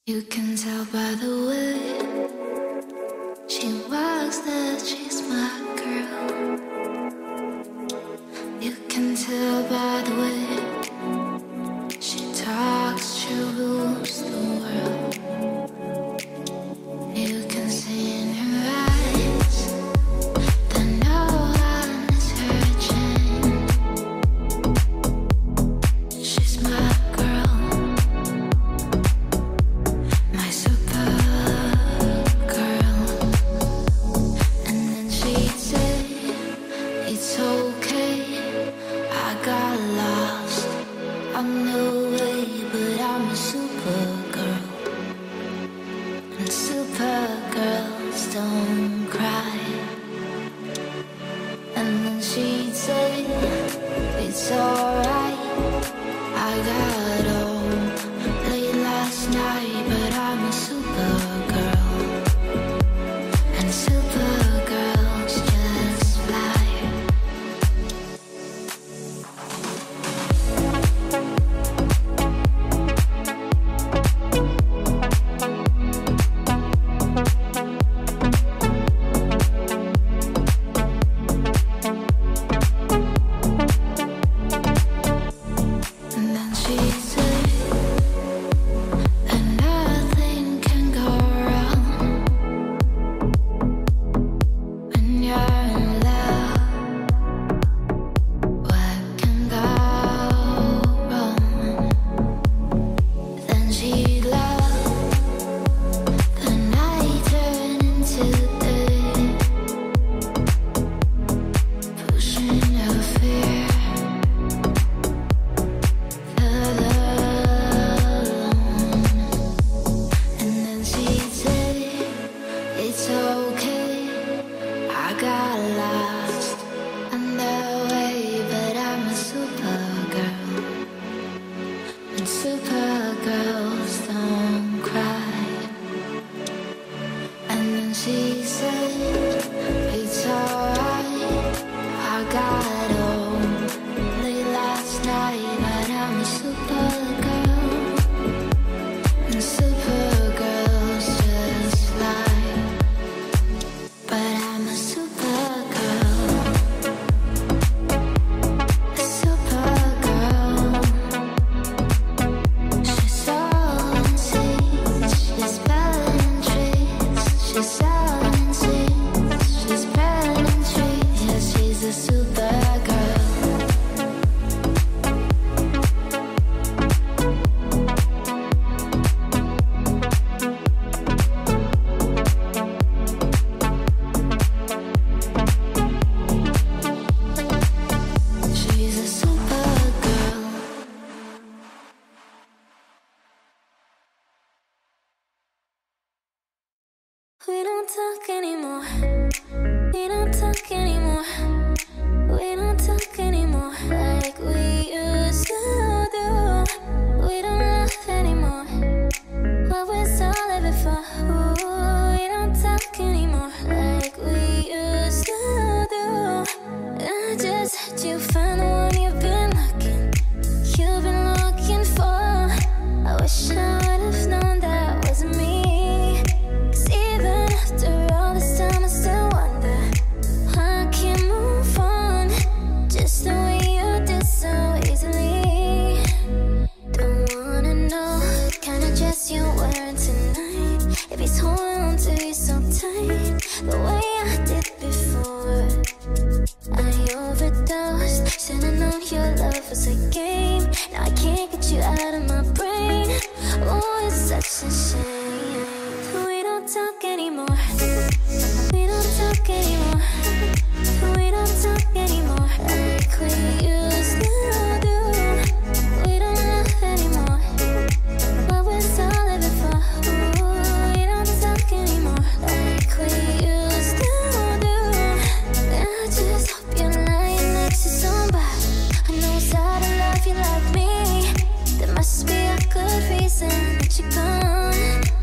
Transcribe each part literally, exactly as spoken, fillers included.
You can tell by the way she walks that she's my girl. You can tell by the way she talks, she rules the world. You can see in her eyes that no one is hurting. She's my girl, my super girl. And then she'd say, it's okay, I got lost on the way, but I'm a super girl. And super girls don't cry. And then she'd say, it's alright, I got home late last night, but I'm a super girl. And super girls just fly. And then she said that nothing can go wrong when you're in love. What can go wrong? Then she'd laugh, the night turned into day, pushing her fear further alone. And then she'd say, it's okay, I got lost on the way, but I'm a super girl. And super girls don't cry. And then she said, it's alright, I got home late last night, but I'm a super girl. And super girls just fly. But I'm a super girl, a super girl. She's selling seeds, she's spelling trees. She's selling seeds, she's spelling trees. Yeah, she's a super girl. She's a super girl. We don't talk anymore. We don't talk anymore. We don't talk anymore like we used to do. We don't laugh anymore. What was all of it for? Ooh, we don't talk anymore like we used to do. I just had you find the one you've been looking, you've been looking for. I wish I would have known that wasn't me. 'Cause even after all this time, I still wonder why I can't move on just the way you did so easily. Don't wanna know what kind of dress you're wearing tonight, if he's holding on to you so tight the way I did before. I overdosed, should've known your love was a game. Now I can't get you out of my brain. Oh, it's such a shame. We don't talk anymore. We don't talk anymore. We don't talk anymore like we used to do. We don't laugh anymore. What was all of it for? Ooh, we don't talk anymore like we used to do. I just hope you're lying next to somebody who knows how to love you like me. There must be a good reason that you're gone.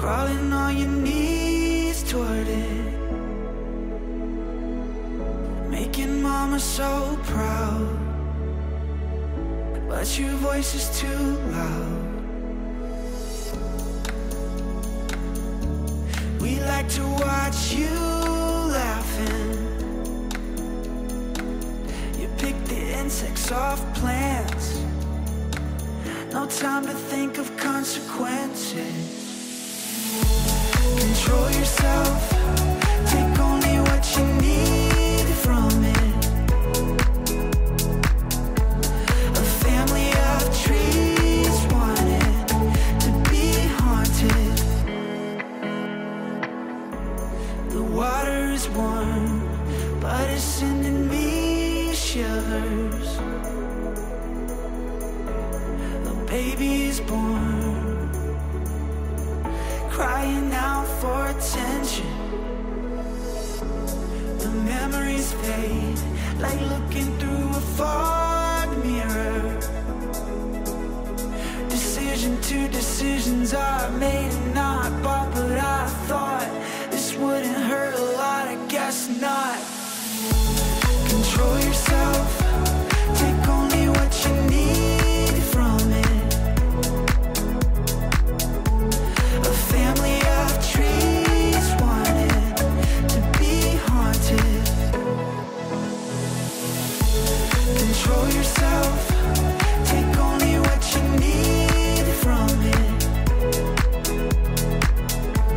crawling on your knees toward it, making mama so proud, but your voice is too loud. We like to watch you laughing. You pick the insects off plants, no time to think of consequences. Control yourself, take only what you need from it. A family of trees wanted to be haunted. The water is warm, but it's sending me shivers. A baby is born, crying out for attention. The memories fade like looking through a fog mirror. Decision to decisions are made and not bought, but I thought this wouldn't hurt a lot, I guess not. Control yourself, take only what you need from it. A family of trees wanted to be haunted. Control yourself, take only what you need from it.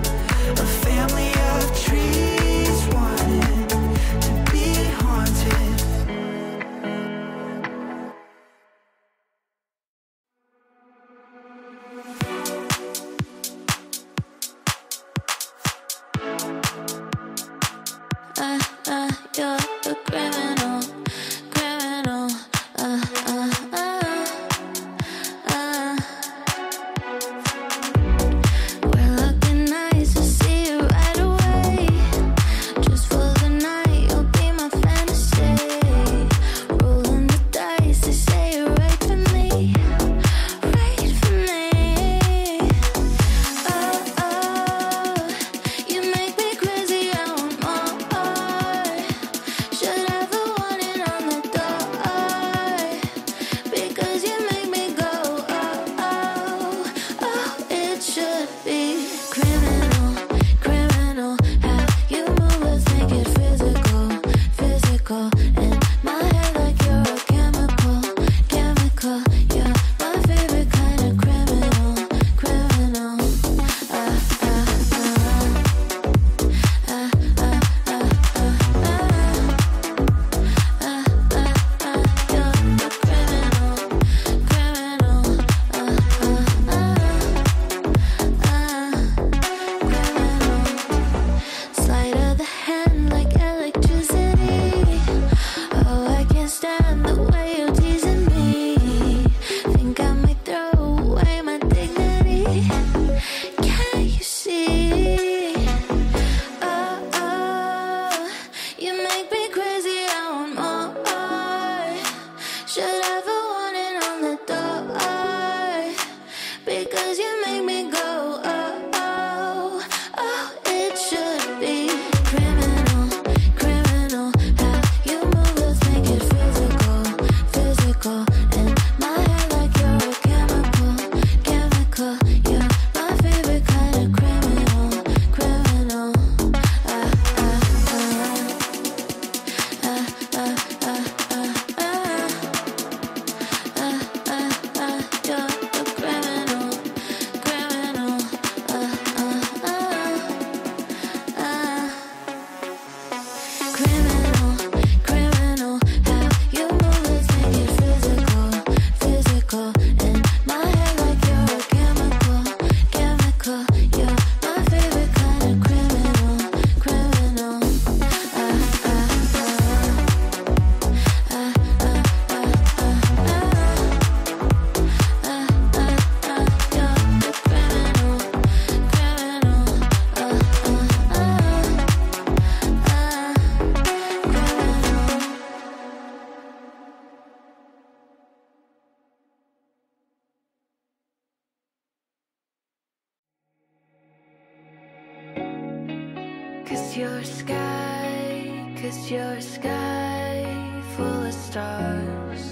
'Cause you're a sky, 'cause you're a sky full of stars.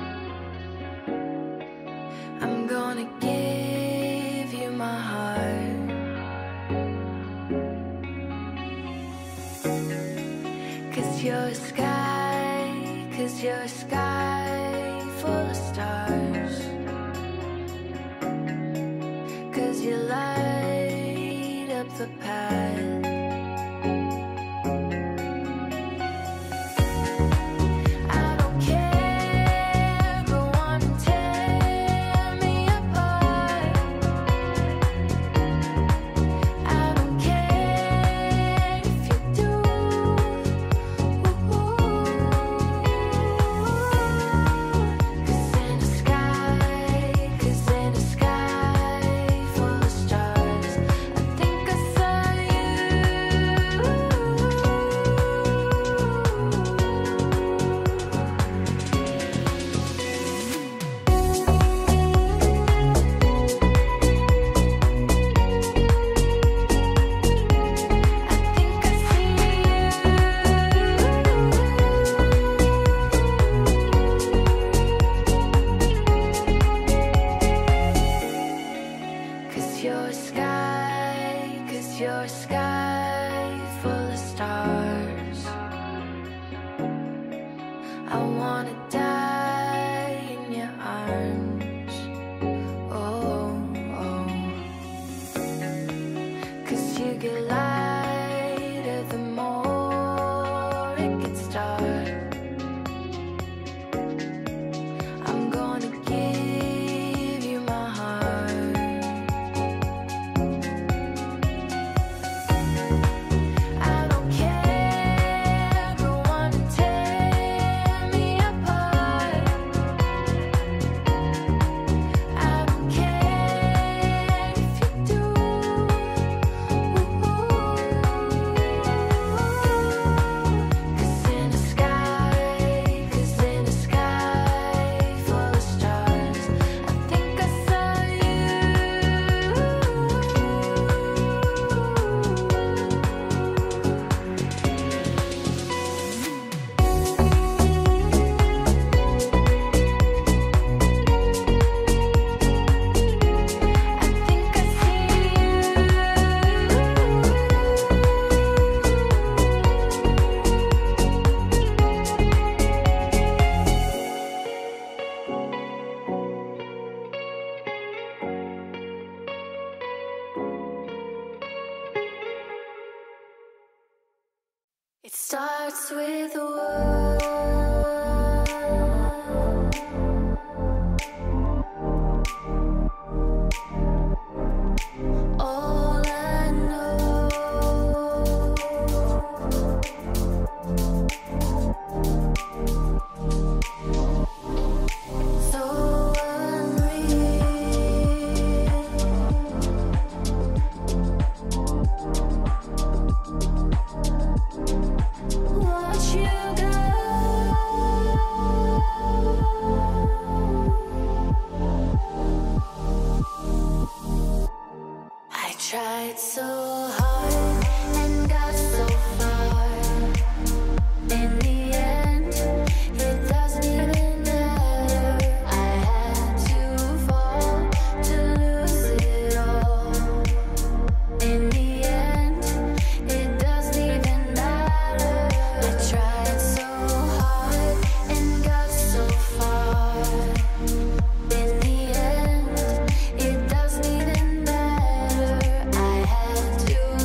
I'm gonna give you my heart. 'Cause you're a sky, 'cause you're a sky full of stars. 'Cause you light up the path. It starts with a word. All I know, so unreal. Watch you go. I tried so hard and got so far. In the end, it doesn't even matter. I had to fall to lose it all. In the end, it doesn't even matter. I tried so hard and got so far. In the end, it doesn't even matter. I had to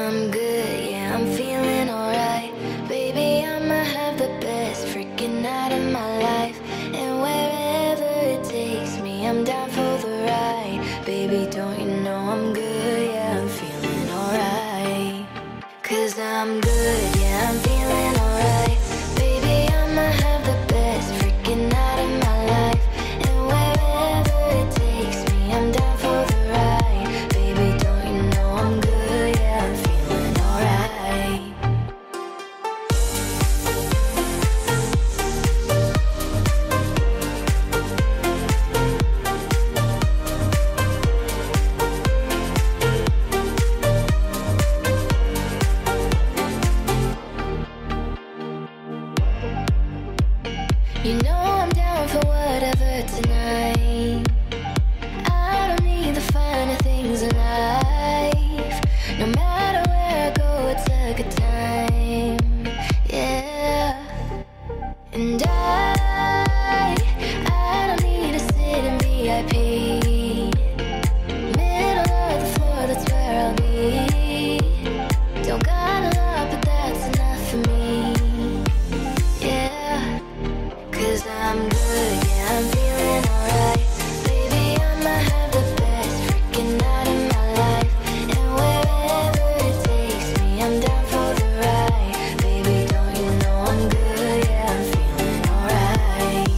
I'm good, yeah, I'm feeling alright. Baby, I'ma have the best freaking night of my life. And wherever it takes me, I'm down for the ride. Baby, don't you know I'm good, yeah, I'm feeling alright. Cause I'm good, yeah, I'm feeling alright. Baby, I'ma have the best freaking night of my life. And wherever it takes me, I'm down for the ride. Baby, don't you know I'm good, yeah, I'm feeling alright. You know I'm down for whatever tonight. I don't need the finer things in life. No matter where I go, it's a good time. Yeah. And I, I don't need to sit in V I P. Middle of the floor, that's where I'll be. Don't got a lot, but that's enough for me. Yeah. Cause I'm good, yeah, I'm feeling alright. Baby, I'ma have the best freaking night of my life. And wherever it takes me, I'm down for the ride. Baby, don't you know I'm good, yeah, I'm feeling alright.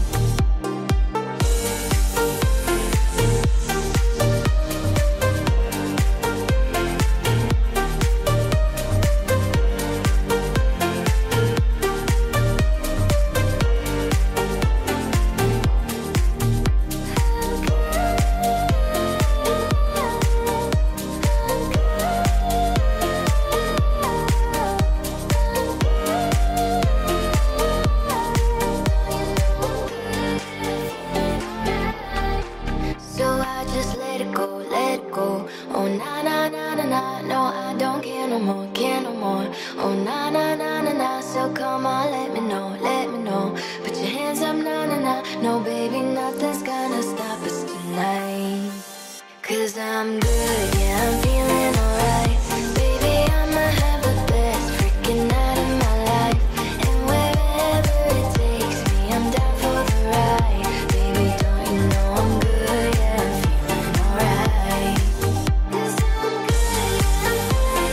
So I just let it go, let it go. Oh na na na na na, no I don't care no more, care no more. Oh na na na na na, so come on, let me know, let me know. Put your hands up, na na na. No baby, nothing's gonna stop us tonight. Cause I'm good, yeah, I'm feeling alright. Baby, I'ma have the best freaking night of my life. And wherever it takes me, I'm down for the ride. Baby, don't you know I'm good, yeah, I'm feeling alright. Cause I'm good, yeah, I'm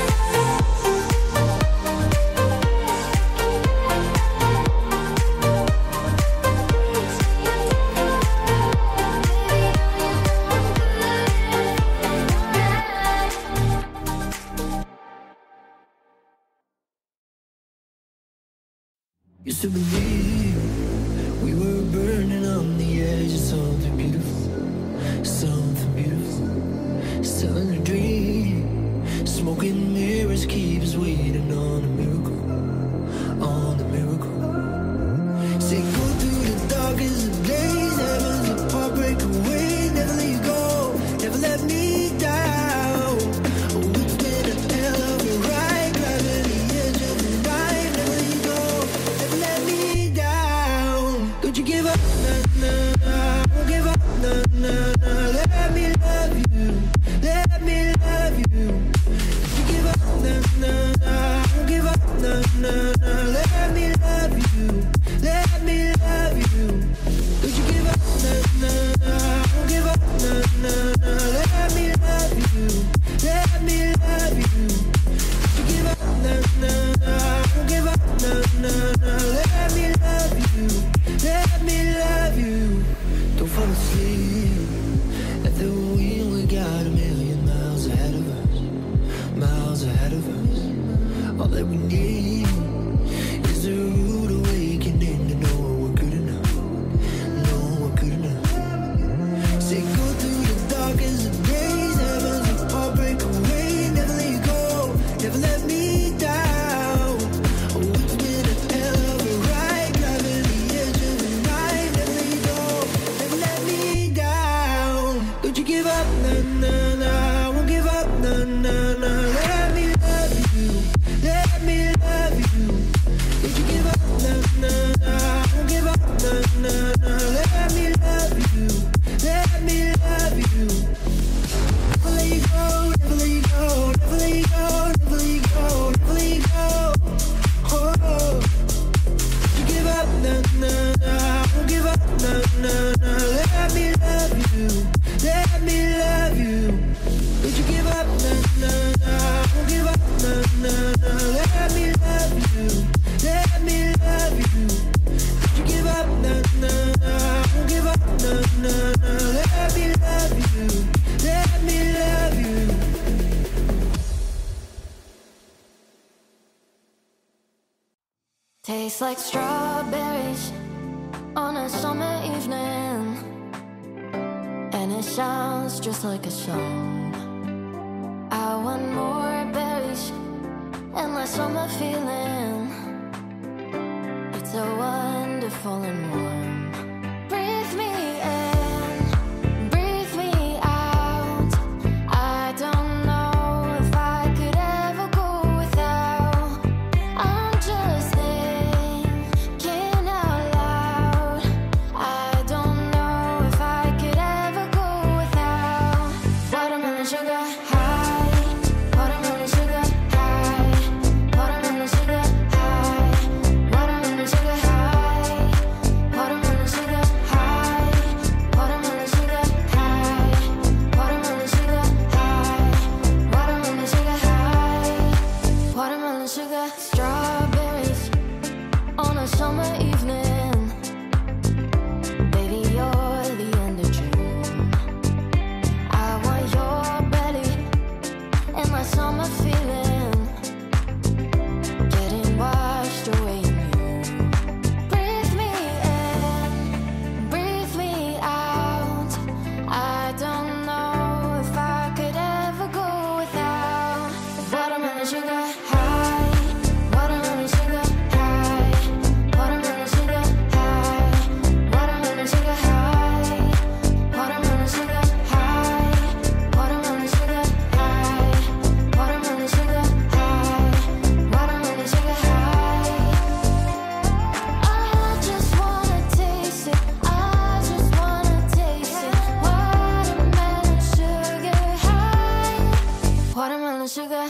Used to believe we were burning on the edge of something beautiful, something beautiful. Selling a dream, smoking mirrors keep us waiting on a miracle, on a miracle. Say go through the darkest of days, heaven's a part break away. Never let you go, never let me down. Oh, it's been a hell of a ride, driving the edge of the night. Never let you go, never let me down. Don't you give up, nah, nah, nah. Won't give up, nah, nah, nah. Let me love you, let me love you. Don't you give up, nah, nah, nah. Won't give up, nah, nah, nah. Let me love you, let me love you. Don't you give up, nah, nah, nah. Won't give up, nah, nah, nah. Let me love you, let me love you. Don't you give up, nah, nah, nah. Won't give up, nah, nah, nah. Let me love you, let me love you. Don't fall asleep at the wheel. We got a million miles ahead of us, miles ahead of us. All that we need is a rude awakening to know we're good enough, know we're good enough. Say go through the darkest of days, heaven's a part break away. Never let you go, never let me down. Oh, it's been a hell of a ride, driving the edge of the night. Never let you go, never let me down. Don't you give up, nah, nah, nah. Won't give up, nah, nah, nah. Let me love you, let me love you. Tastes like strawberries on a summer evening, and it sounds just like a song. I want more berries and less summer feeling. It's so wonderful and warm. Breathe me in, breathe me out. I don't know if I could ever go without. I'm just thinking out loud. I don't know if I could ever go without. Watermelon sugar high, watermelon sugar high, watermelon sugar high, watermelon sugar high, watermelon sugar high, watermelon sugar high, watermelon sugar high, watermelon sugar high, watermelon sugar. Strawberries on a summer evening, baby, you're the end of June. I want your belly and my summer feeling, getting washed away in you. Breathe me in, breathe me out. I don't know if I could ever go without. Watermelon sugar high, watermelon sugar high, watermelon sugar high, watermelon sugar high, watermelon sugar high, watermelon sugar high, watermelon sugar high, watermelon sugar high. I just wanna taste it, I just wanna taste it. Watermelon sugar high, watermelon sugar.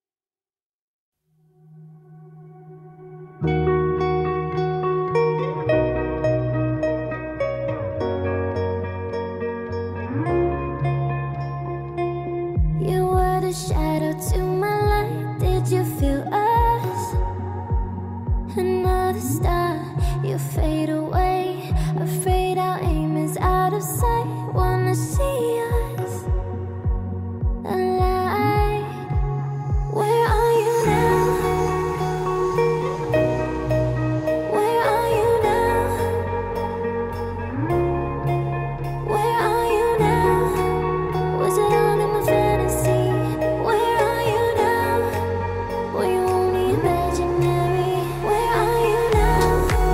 You were the shadow to my light. Did you feel us? Another star, you fade away. Afraid our aim is out of sight. Wanna see us alive. Where are you now? Where are you now? Where are you now? Was it all in my fantasy? Where are you now? Were you only imaginary? Where are you now?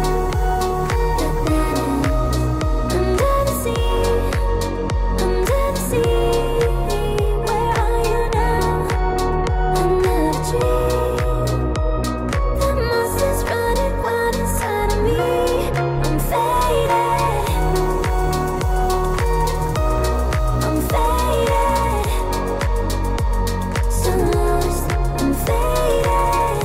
Under the sea, under the sea. Where are you now? Under the tree. The monster's running wild inside of me. I'm faded, I'm faded, so lost. I'm faded,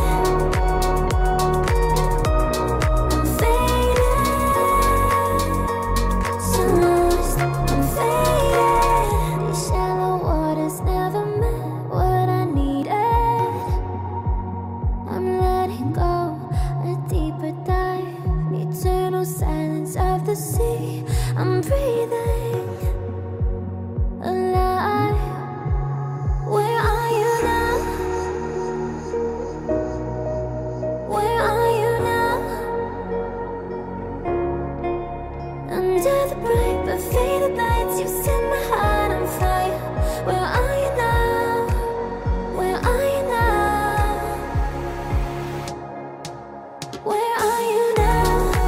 I'm faded, so lost. I'm faded. These shallow waters never meant what I needed. I'm letting go, a deeper dive, eternal silence of the sea. I'm breathing alive. Where are you now? Where are you now? Under the bright but faded lights, you set my heart on fire. Where are you now? Where are you now? Where are you now?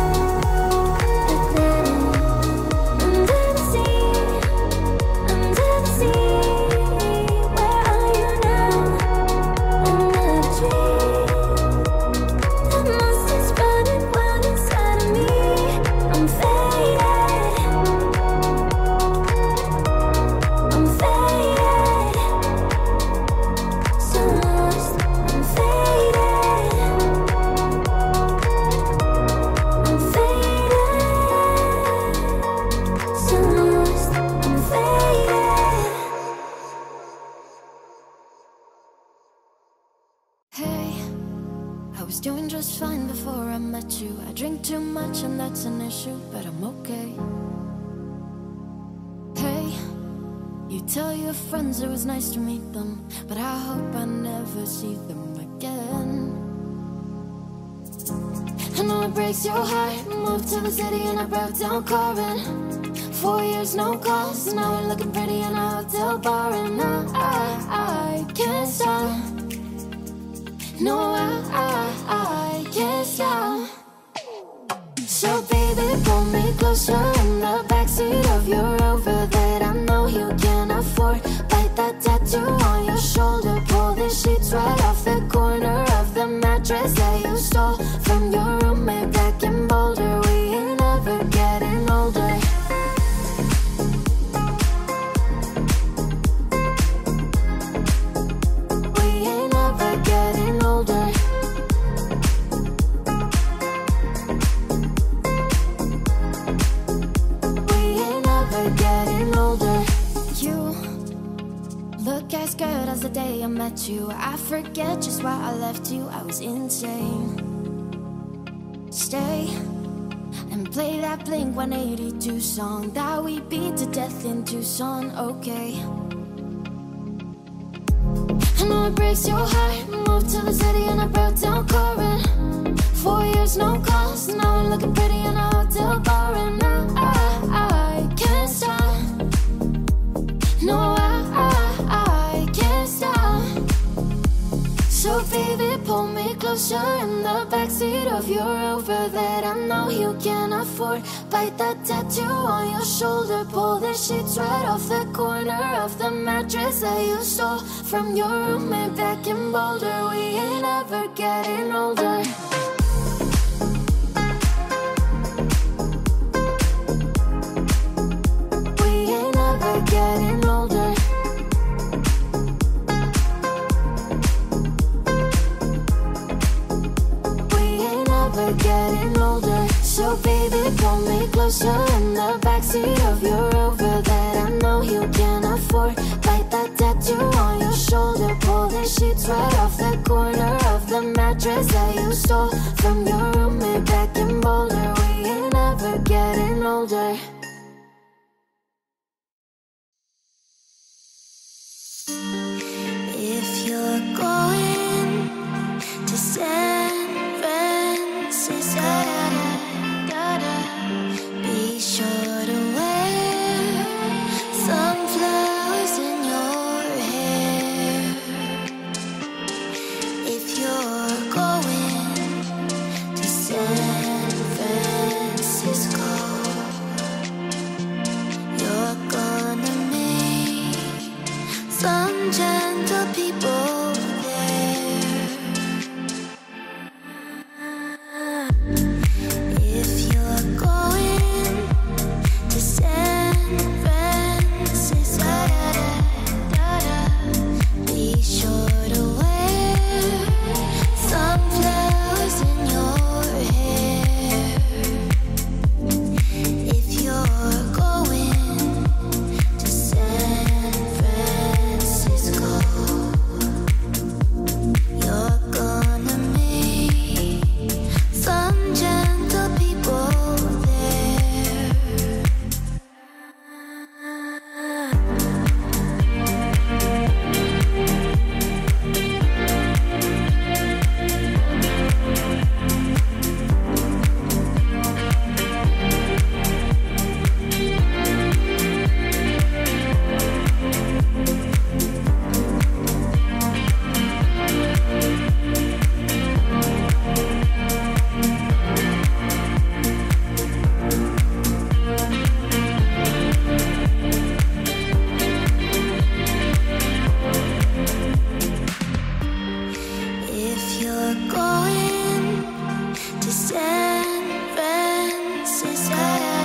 Under the sea, under the sea. Where are you now? Under the tree. The monster's running wild inside of me. I'm faded, I'm faded, so lost. I'm faded, I'm faded, so lost. I'm faded. Hey, I was doing just fine before I met you. I drink too much and that's an issue, but I'm okay. Hey, you tell your friends it was nice to meet them, but I hope I never see them again. breaks your heart. Moved to the city and I broke down carbon. Four years, no calls. Now we're looking pretty in a hotel bar. And I, I, I can't stop. No, I, I, I can't stop. So baby, pull me closer in the backseat of your Rover that I know you can't afford. Bite that tattoo on your shoulder. Pull the sheets right off the corner of the mattress that you stole from your roommate back in Boulder. We ain't ever getting older. We ain't ever getting older. We ain't ever getting older. You look as good as the day I met you. I forget just why I left you. I was insane. Stay and play that Blink one eighty-two song that we beat to death in Tucson, okay? I know it breaks your heart. Moved to the city and I broke down carbon. Four years, no calls. Now we're looking pretty in a hotel bar. And I, I, I can't stop. No, I, I, I can't stop. So baby, pull me closer in the backseat of your Rover that I know you can't afford. Bite that tattoo on your shoulder. Pull the sheets right off the corner of the mattress that you stole from your roommate back in Boulder. We ain't ever getting older. We ain't ever getting older. We're getting older. So baby, pull me closer in the backseat of your Rover that I know you can't afford. Bite that tattoo on your shoulder. Pull the sheets right off the corner of the mattress that you stole from your roommate back in Boulder. We ain't ever getting older. If you're going to San Francisco, be sure to wear some flowers in your hair. If you're going to San Francisco, you're gonna meet some gentle people there. If you're going to San Francisco, be sure to wear some flowers in your hair. If you're going to San Francisco, you're gonna meet some gentle people there. If you're going to San Francisco,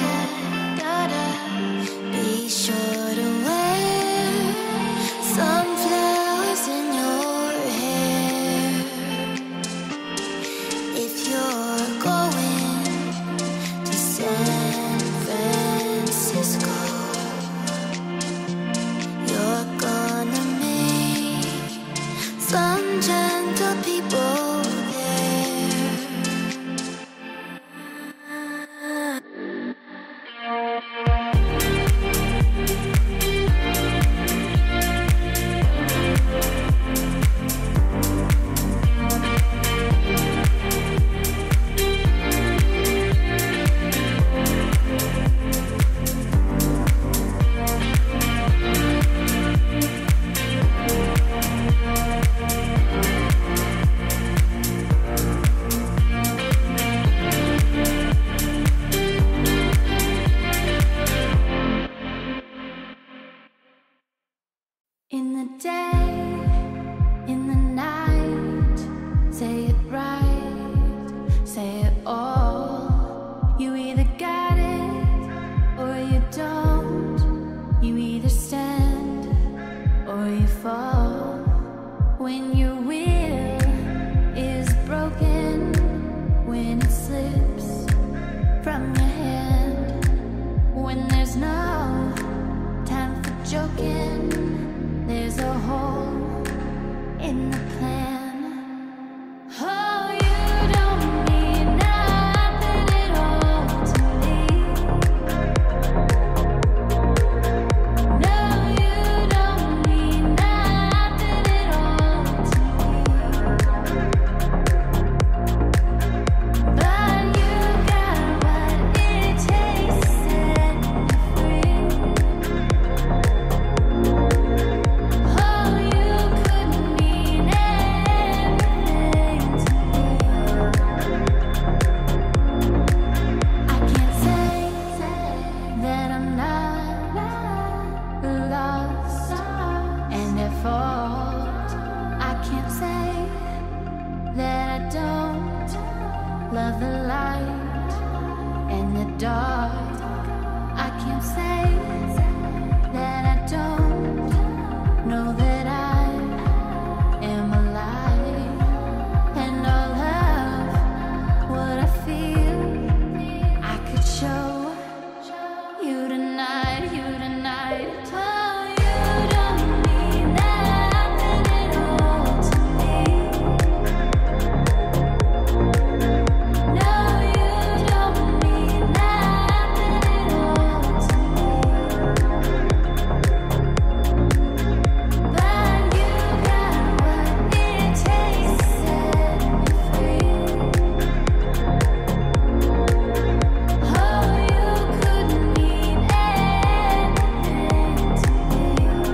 be sure to wear some flowers in your hair. If you're going to San Francisco, you're gonna meet some gentle people there. Say it right, say it all. You either got it or you don't. You either stand or you fall. When your will is broken, when it slips from your hand, when there's no time for joking, there's a hole in the plan. Oh, you don't mean nothing at all to me. No, you don't mean nothing at all to me. But you got what it takes to set me free. Oh, you couldn't mean everything to me. I can't say that I'm not lost and at fault. I can't say that I don't love the light and the dark. I can't say that I don't know that I am alive. And all of what I feel, I could show you tonight, you tonight. Oh, you don't mean nothing at all to me. No, you don't mean nothing at all to me. But you got what it takes to set me free. Oh, you couldn't mean anything to me.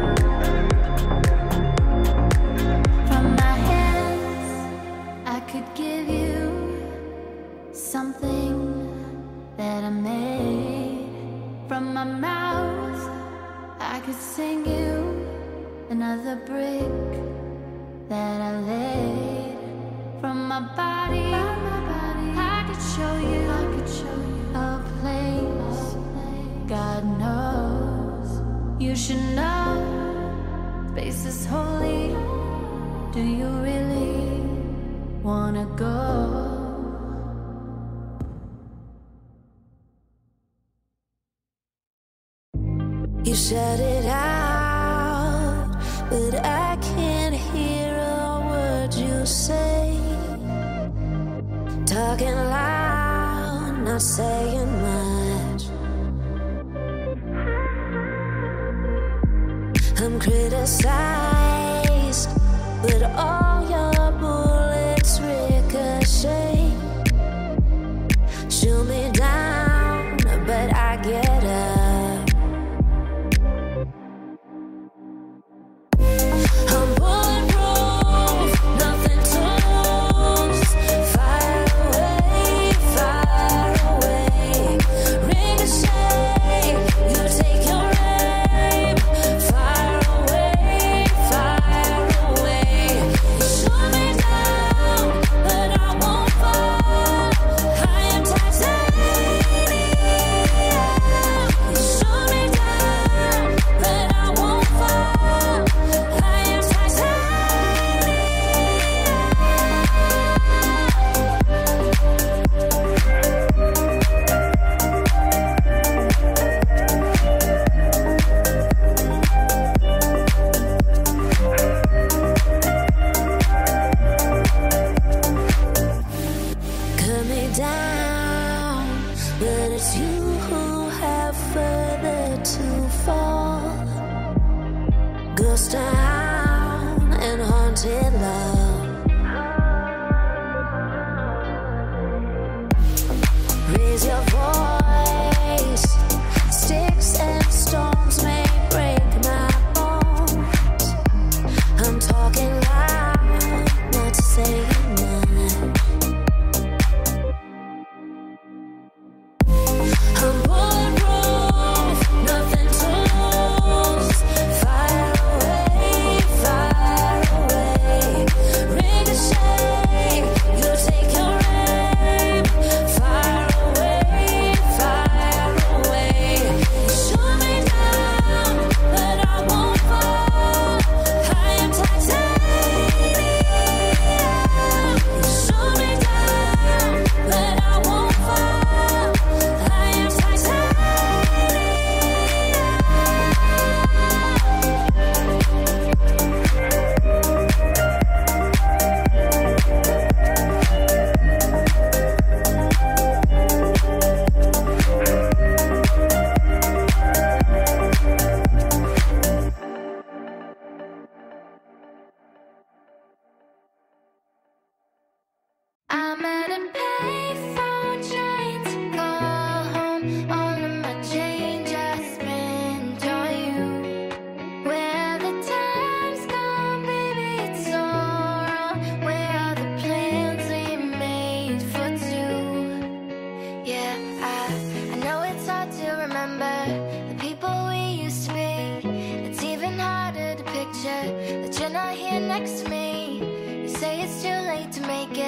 From my hands, I could give you something that I made. From my mouth, I could sing you another brick that I laid. From my body, I could show you, I could show you a place God knows you should know. Space is holy. Do you really wanna go? You shout it out, but I can't hear a word you say. Talking loud, not saying much. I'm criticized, but all your bullets ricochet. Shoot me down, but I get up. I'm bulletproof, nothing to lose. Fire away, fire away. Ricochet, you take your aim. Fire away, fire away.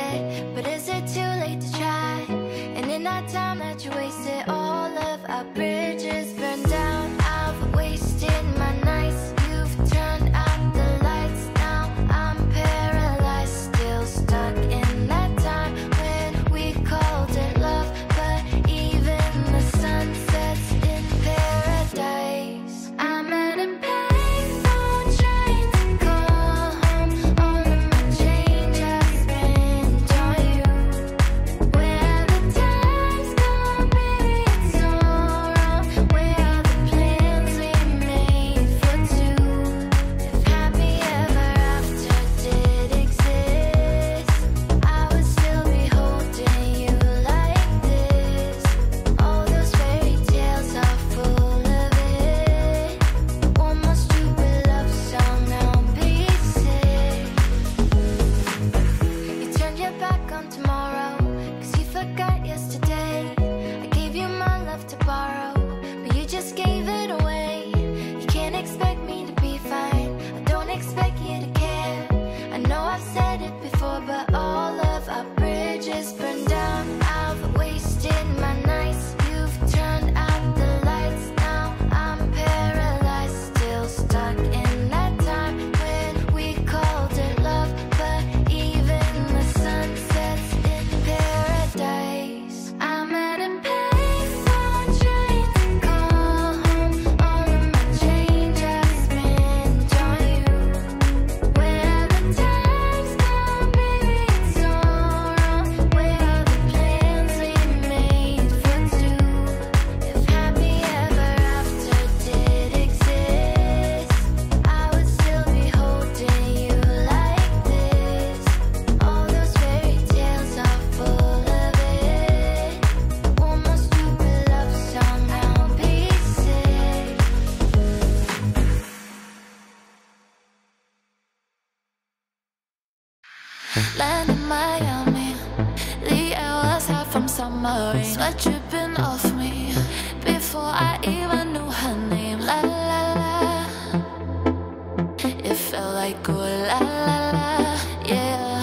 forget, but is it too late to try? And in that time that you wasted, all of our bridges burned down. I've wasted my nights, you've turned out the lights. Now I'm paralyzed, still stuck in that time when we called it love. But even the sun sets in paradise. I'm at a payphone trying to call home. All of my change I spent on you. Where the time's gone, baby, it's all wrong. Where are the plans we made for two? If happy ever after did exist, I would still be holding you like this. All those fairy tales are full of it. One more stupid love song, now be sick. You turned your back on tomorrow, cause you forgot yesterday. I gave you my love to borrow, but you just gave it away. You can't expect me to be fine, I don't expect you to care. I know I've said it before, but all of our bridges burned down. I've wasted my nights, you've turned out the lights. Now I'm paralyzed, still stuck in that time when we called it love. But even the sun sets in paradise. I'm at a payphone trying to call home. All of my change I spent on you. Where the time's gone, baby, it's all wrong. Where are the plans we made for two? If happy ever after did exist, I would still be holding you like this. All those fairy tales are full of it. One more stupid love song, now be sick. Land in Miami, the air was hot from summer rain. Sweat dripping off me before I even knew her name. La la la, it felt like ooh la la la, yeah.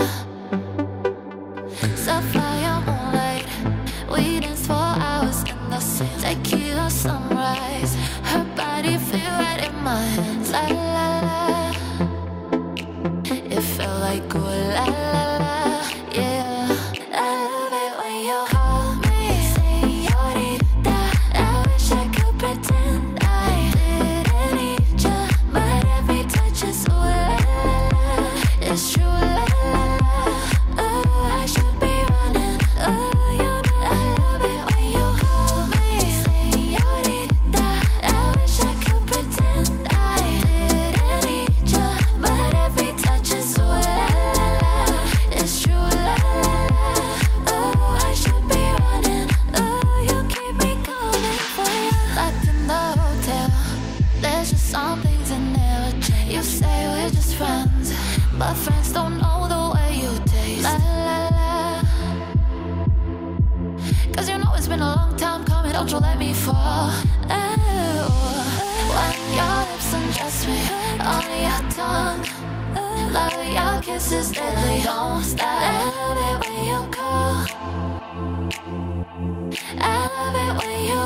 Sapphire moonlight, we danced for hours in the sand. Tequila sunrise, her body fit right in my hands. La la la, it felt like ooh la la la, yeah. I love it when you call me señorita. I wish I could pretend I didn't need you, but every touch is ooh la la la. It's true, la la la. Oh, I should be running. Oh, you know I love it when you call me señorita. I wish I could pretend I didn't need you, but every touch is ooh la la la. It's true, la la la. Oh, I should be running. Oh, you keep me coming for you. Locked in the hotel, there's just some things that never change. You say we're just friends, but friends don't know the way you taste. La la la. Cause you know it's been a long time coming, don't you let me fall. Oh, when your lips undress me on your tongue, love your kisses deadly, don't stop. I love it when you call, I love it when you,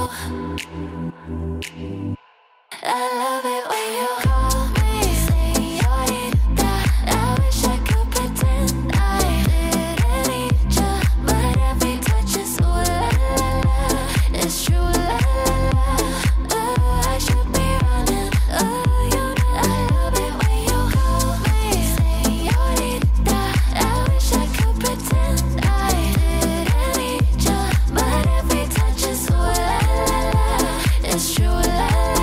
I love it when you call me señorita. I wish I could pretend I didn't need you, but every touch is ooh la la la. It's true, la la la. Oh, I should be running. Oh, you know I love it when you call me señorita. I wish I could pretend I didn't need you, but every touch is ooh la la la. It's true, la la la.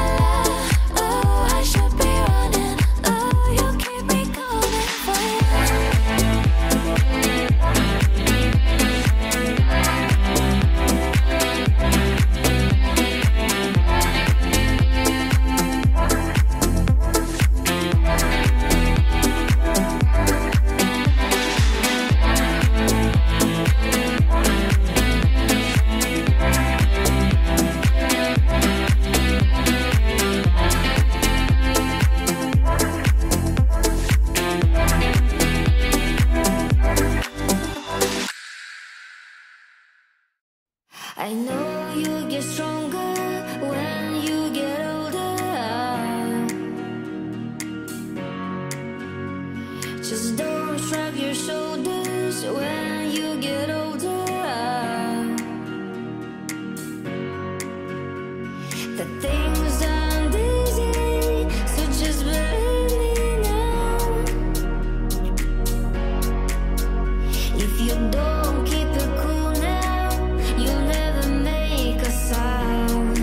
I know you get stronger when you get older. Just don't shrug your shoulders when you get older. The things aren't easy, so just believe me now. If you don't keep it cool now, you'll never make a sound.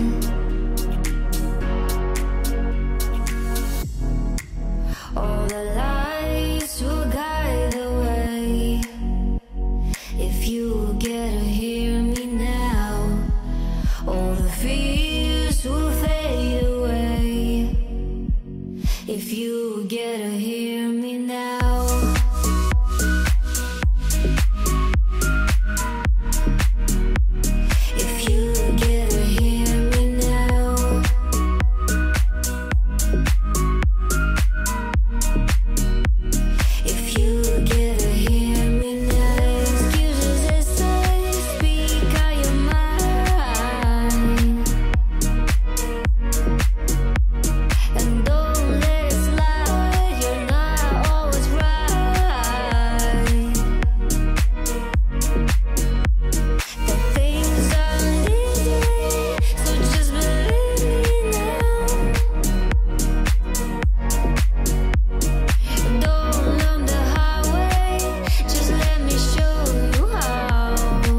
All the lights will guide the way. If you get to hear me now, all the fears will fade away. If you get to hear me now. If you get to hear me now. If you get to hear me now. Excuses aside, speak out your mind. And don't let it slide, you're not always right. The things aren't easy, so just believe me now. Don't learn the hard way, just let me show you how.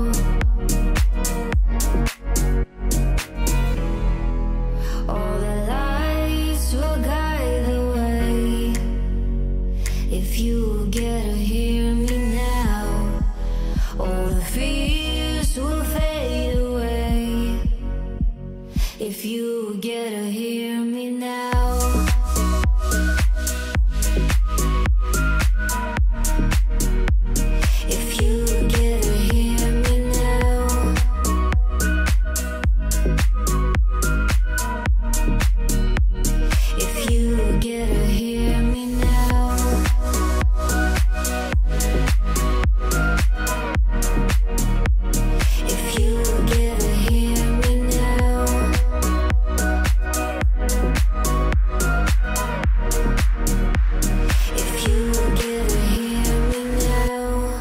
All the lights will guide the way. If you get to hear me now, all the fears will fade away. If you get to hear me now. If you get to hear me now. If you get to hear me now. If you get to hear me now. If you get to hear me now.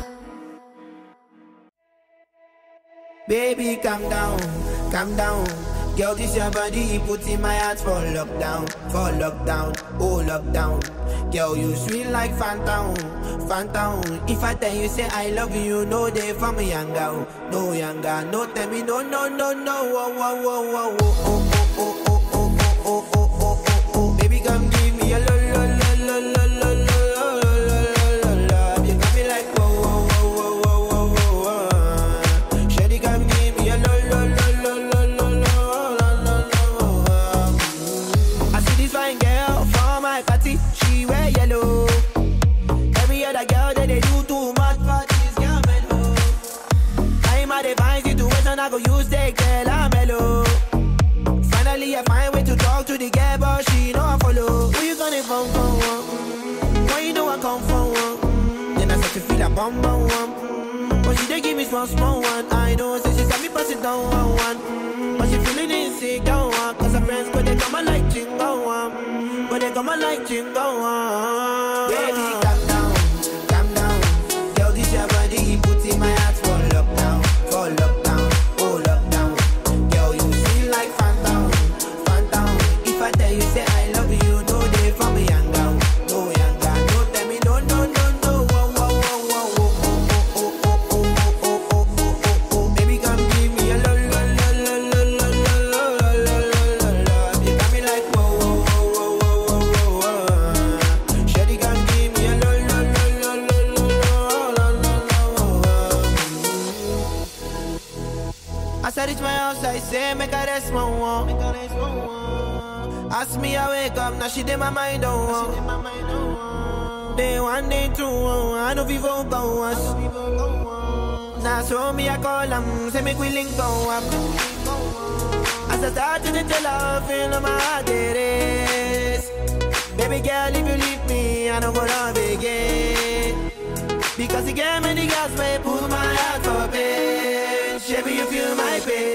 Baby, calm down, calm down. Girl, this your body, put in my heart for lockdown, for lockdown, oh lockdown. Girl, you sweet like phantom, phantom. If I tell you say I love you, no day for me younger, no younger. No tell me no, no, no, no. Oh, oh, oh, oh, oh, oh, oh, oh, oh, oh, oh, oh, oh, oh, oh. Baby, come give me a lo, lo, lo, lo, lo, lo, lo, lo, lo, love. You got me like whoa, whoa, whoa, whoa, whoa, whoa, whoa. Shawty, come give me a lo, lo, lo, lo, lo, lo, lo, lo, lo. I see this fine girl for my party, she wear yellow. Every other girl that they do too much for this girl mellow. I'm at a fine situation, I go use the girl I'm mellow. Finally I find way to talk to the girl, but she know I follow. Who you gonna phone for? Mm, Why you know I come for one? Mm, Then I start to feel a bum bum one. But she dey give me small small one. I know, say she got me pass it down one one. Mm, But she feeling insecure one. Cause her friends go they come and like chingo one. But they come and like chingo one. Baby, calm down, calm down. Girl, this your body, put in my heart for lockdown, for lockdown, oh lockdown. Girl, you feel like phantom, phantom. If I tell you say I love you, no day for me younger, no younger. No tell me no, no, no, no. Whoa, whoa, whoa, whoa, whoa, oh, oh, oh, oh, oh, oh, oh, oh, oh, oh. Baby, come give me a lo, lo, lo, lo, lo, lo, lo, lo, lo, lo, lo. You got me like whoa, whoa, whoa, whoa, whoa, whoa, whoa. Shawty, come give me a lo, lo, lo, lo, lo, lo, lo, lo, lo. As I reach my house, I say, make a rest, my one. Ask me, I wake up, now she did my mind, don't want. Day one, day two, I know people go us. Now so me, I call them, say make we link go up. As I start to tell her, feel my heart it is. Baby girl, if you leave me, I don't go love again. Because you gave me the gas, may pull my heart for pain. Baby, you feel my pain.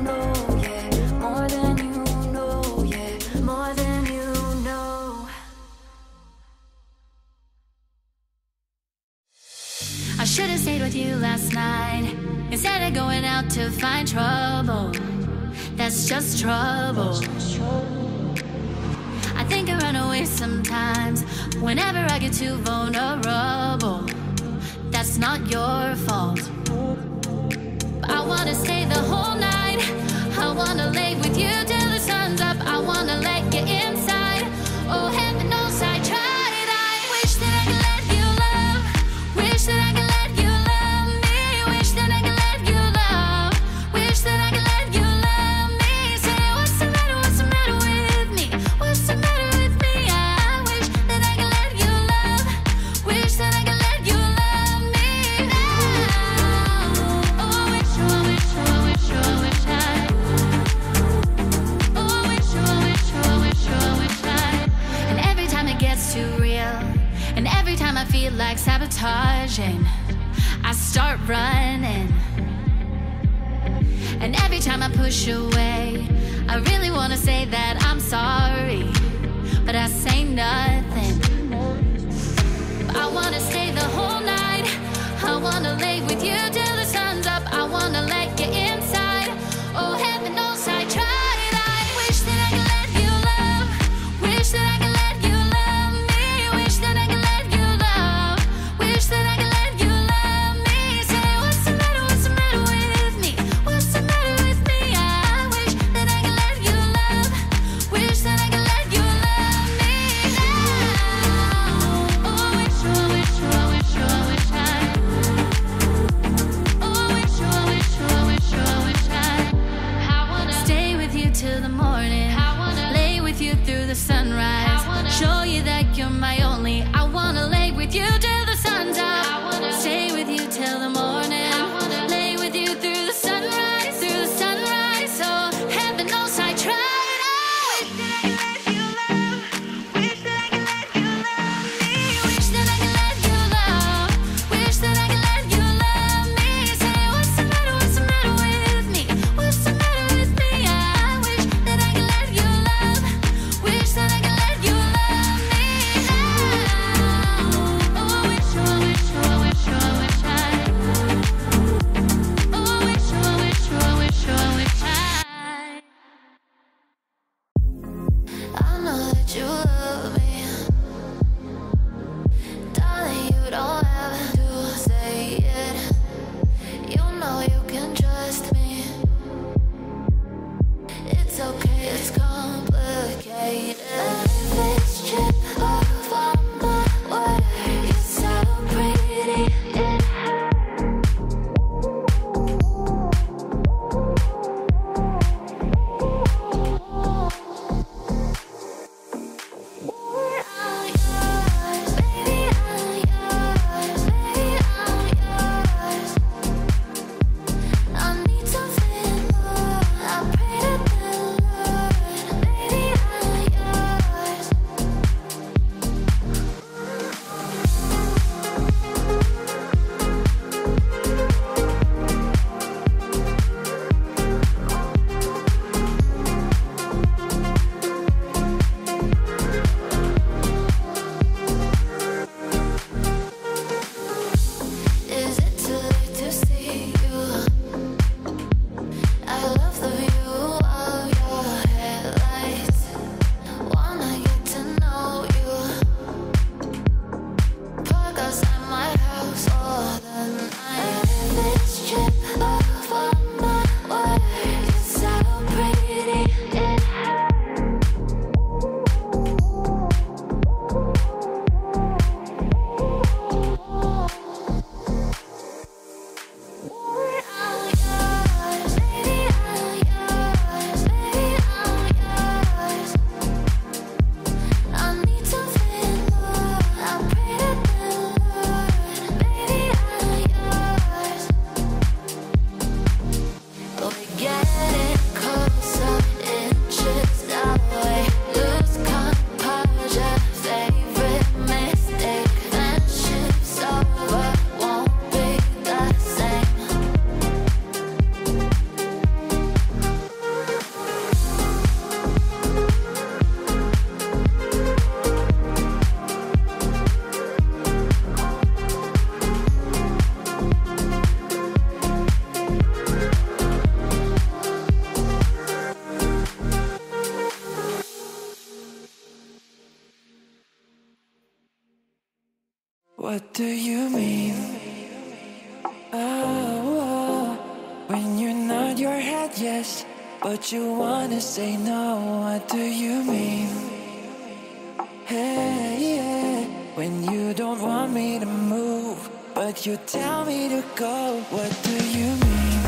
know, yeah. More than you know, yeah. More than you know. I should've stayed with you last night instead of going out to find trouble. That's just trouble. I think I run away sometimes whenever I get too vulnerable. That's not your fault. I wanna stay the whole night. I wanna lay with you till the sun's up. I wanna let you inside. Oh, heaven knows I tried. I wish that I could let you love. Wish that I could let you love me. Wish that I could let you love. Wish that I could let you love me. Say, what's the matter, what's the matter with me? What's the matter with me? I wish that I could let you love. Wish that I could let you love me now. Oh, I wish, oh, I wish, oh, I wish, oh, I wish I. Oh, I wish, oh, I wish, oh, I wish, oh, I wish I. And every time it gets too real, and every time I feel like sabotaging, I start running. And every time I push away, I really wanna say that I'm sorry, but I say nothing. I wanna stay the whole night. I wanna lay with you till the sun's What do you mean? Oh, oh, when you nod your head yes, but you wanna say no. What do you mean? Hey, yeah, when you don't want me to move, but you tell me to go. What do you mean?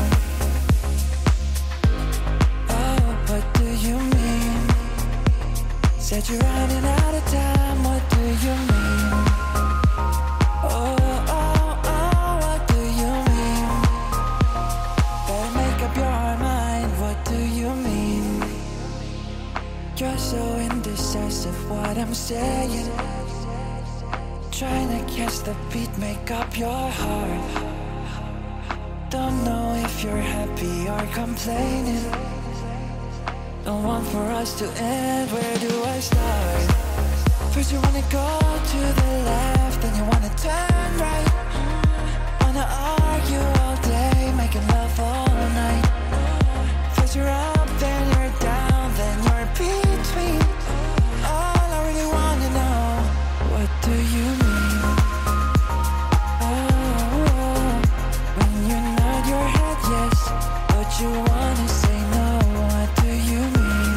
Oh, what do you mean? Said you're running out of time. What do you mean? Oh, oh, oh, what do you mean? Better make up your mind. What do you mean? You're so indecisive, what I'm saying. Trying to catch the beat, make up your heart. Don't know if you're happy or complaining. Don't want for us to end, where do I start? First you wanna go to the left, then you wanna turn right. Wanna argue all day, making love all night. First you're up, then you're down, then you're between. All I really wanna know, what do you mean? Oh, oh, when you nod your head yes, but you wanna say no. What do you mean?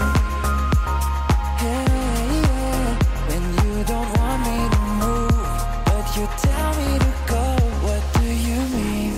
Hey, yeah, when you don't want me to move, but you tell me to go. What do you mean?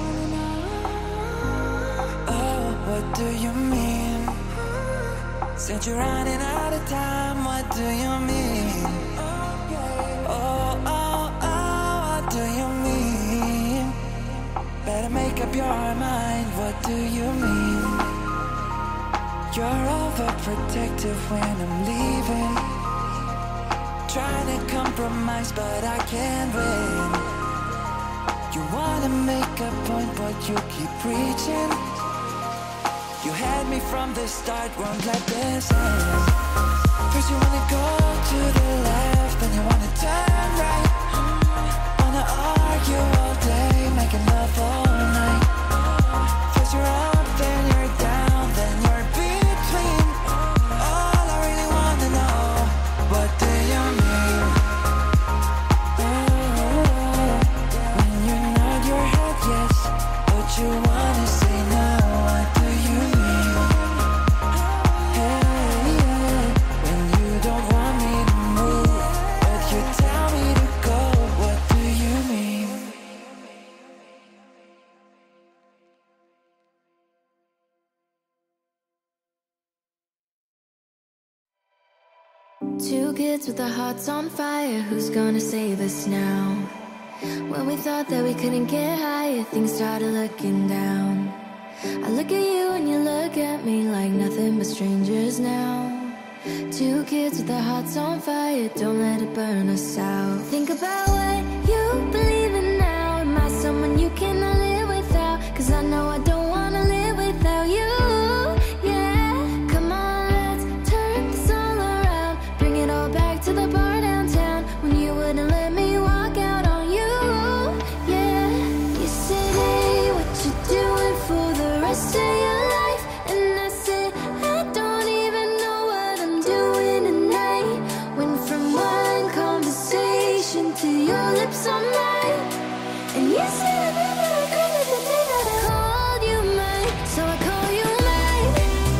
Oh, what do you mean? Said you're running out of time. What do you mean? Oh, oh, oh, what do you mean? Better make up your mind. What do you mean? You're overprotective when I'm leaving. Trying to compromise, but I can't win. You wanna make a point, but you keep preaching. You had me from the start, won't let this end. First you wanna go to the left, then you wanna turn right. Wanna argue all day, making love all night. First you're up, then you're down, then you're between. All I really wanna know, what do you mean? Oh, when you nod your head yes, but you wanna say no. What do you mean? Hey, yeah, when you don't want me to move, but you tell me to go. What do you mean? Two kids with their hearts on fire, who's gonna save us now? When we thought that we couldn't get higher, things started looking down. I look at you and you look at me like nothing but strangers now. Two kids with their hearts on fire, don't let it burn us out. Think about what you believe in now. Am I someone you cannot live without? Cause I know I don't wanna live without you. Yeah, come on, let's turn this all around. Bring it all back to the bar downtown, when you wouldn't let me walk out on you. Yeah, you said, hey, what you doing for the rest of your life? And I said, I don't even know what I'm doing tonight. Went from one conversation to your lips on mine. And you said I never regretted the day that I called you mine. So I call you mine.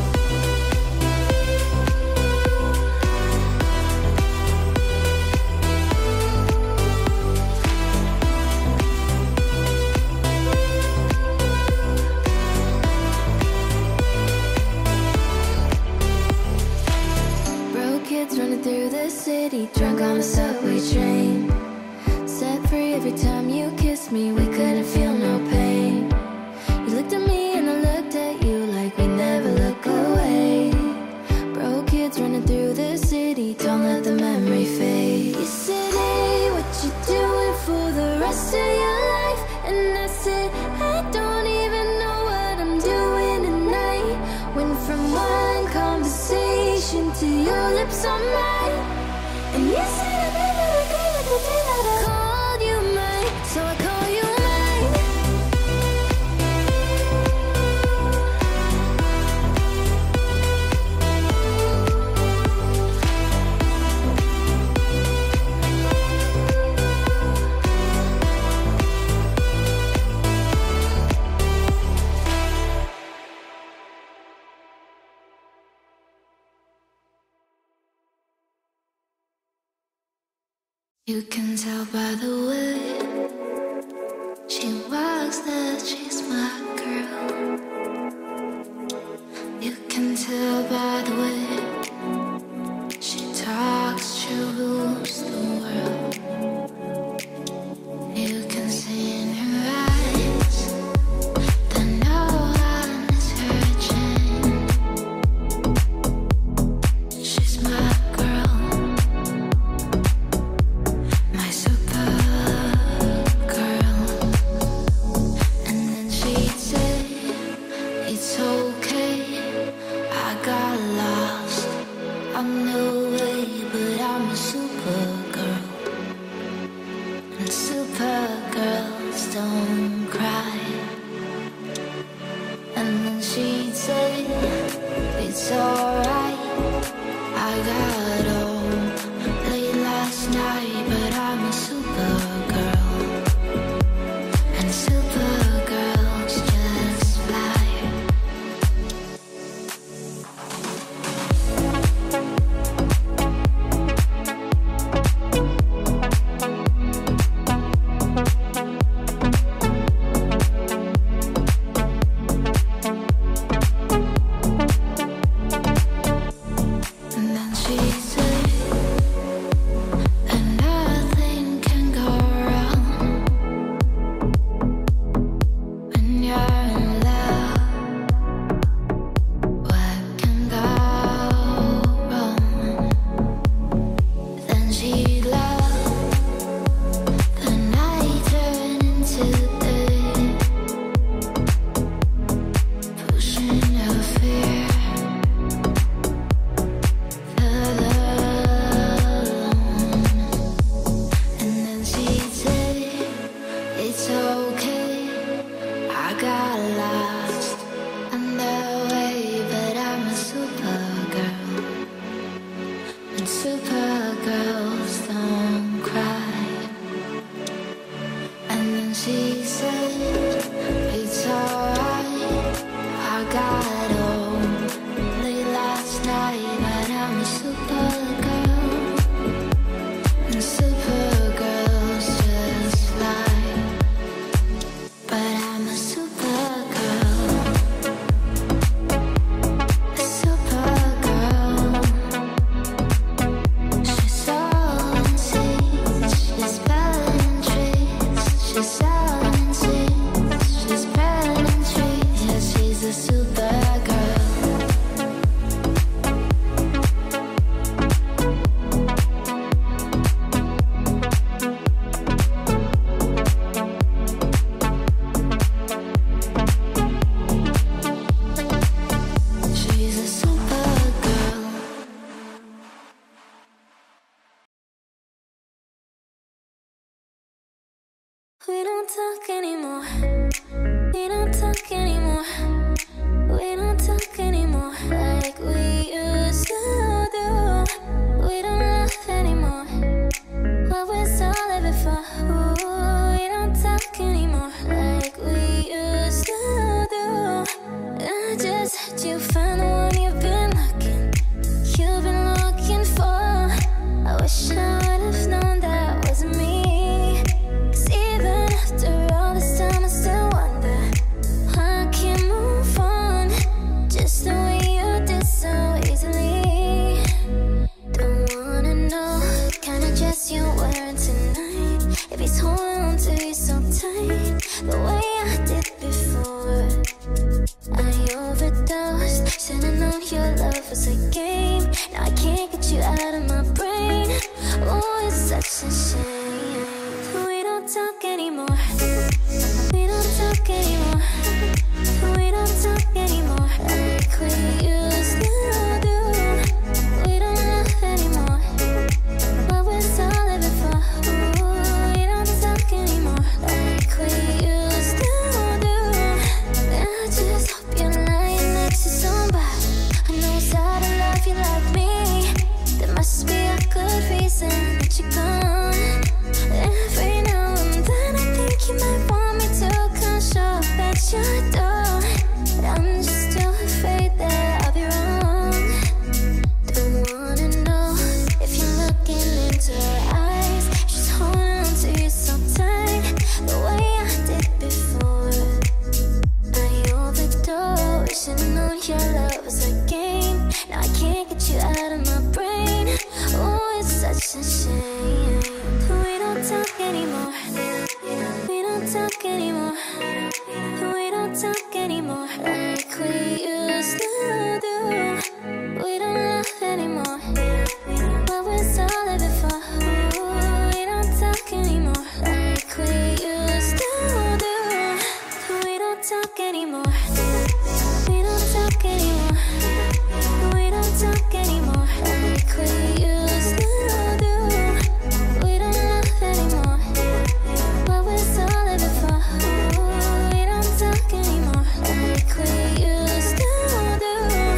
Broke kids running through the city, drunk on the subway train. Set free every time you kissed me, we couldn't feel no pain. You looked at me and I looked at you like we never look away. Broke kids running through the city, don't let the memory fade. You said, hey, what you doing for the rest of your life? And I said, I don't even know what I'm doing tonight. Went from one conversation to your lips on mine. And you said I never regretted the day that I called you mine. So I call you mine. You can tell by the way she walks that she's my girl. You can tell by the way she talks, she rules the world. You can see in her eyes that no one is hurting. She's my girl, my super girl. And then she'd say, it's okay, I got lost on the way, but I'm a super girl. And super girls don't cry. And then she'd say, it's alright, I got home late last night, but I'm a super girl. And super girls just fly. And then she said, and nothing can go wrong when you're in love. What can go wrong? Then she'd laugh, the night turned into day, pushing her fear further alone. And then she'd say, it's okay, I got lost on the way, but I'm a super girl. And super girls don't cry. And then she said, it's alright, I got home late last night, but I'm a super girl. And super girls just fly. But I'm a super girl. talk anymore like we used to do. We don't love anymore. What was all living for? We don't talk anymore like we used to do. We don't talk anymore. We don't talk anymore. We don't talk anymore like we used to do. We don't love anymore. What was all living for? We don't talk anymore like we used to do.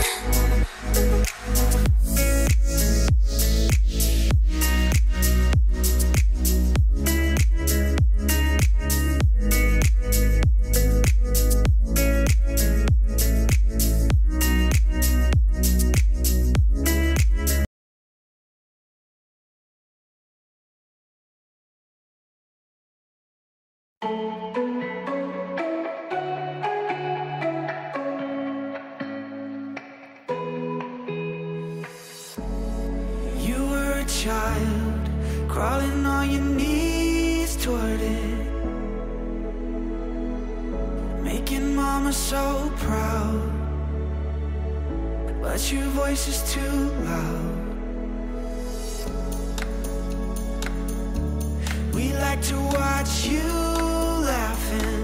You were a child, crawling on your knees toward it, making mama so proud. But your voice is too loud. We like to watch you laughing.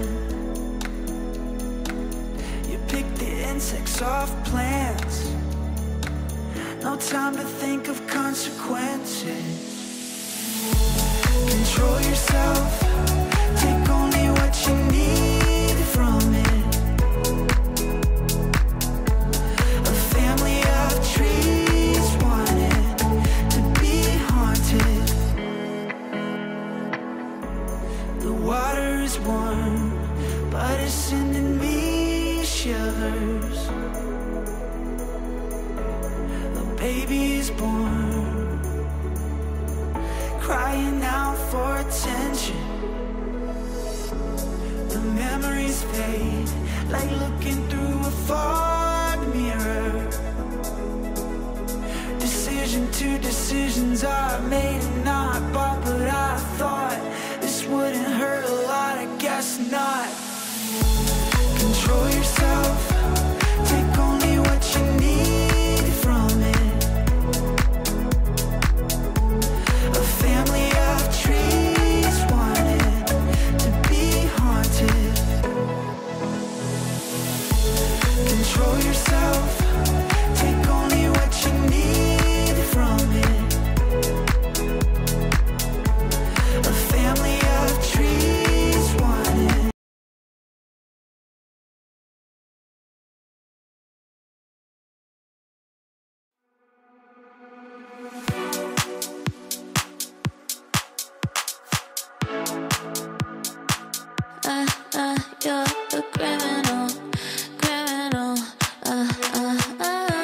You pick the insects off plants. No time to think of consequences. Control yourself. Take only what you need from it. A family of trees wanted to be haunted. The water is warm, but it's sending me shivers. Baby is born, crying out for attention. The memories fade like looking through a fog mirror. Decision to decisions are made and not bought, but I thought this wouldn't hurt a lot, I guess not. Control yourself, take only what you need from it. Family of trees wanted to be haunted. Control yourself, take only what you need from it. A family of trees wanted. Uh, uh, you're a criminal, criminal, uh, uh, uh.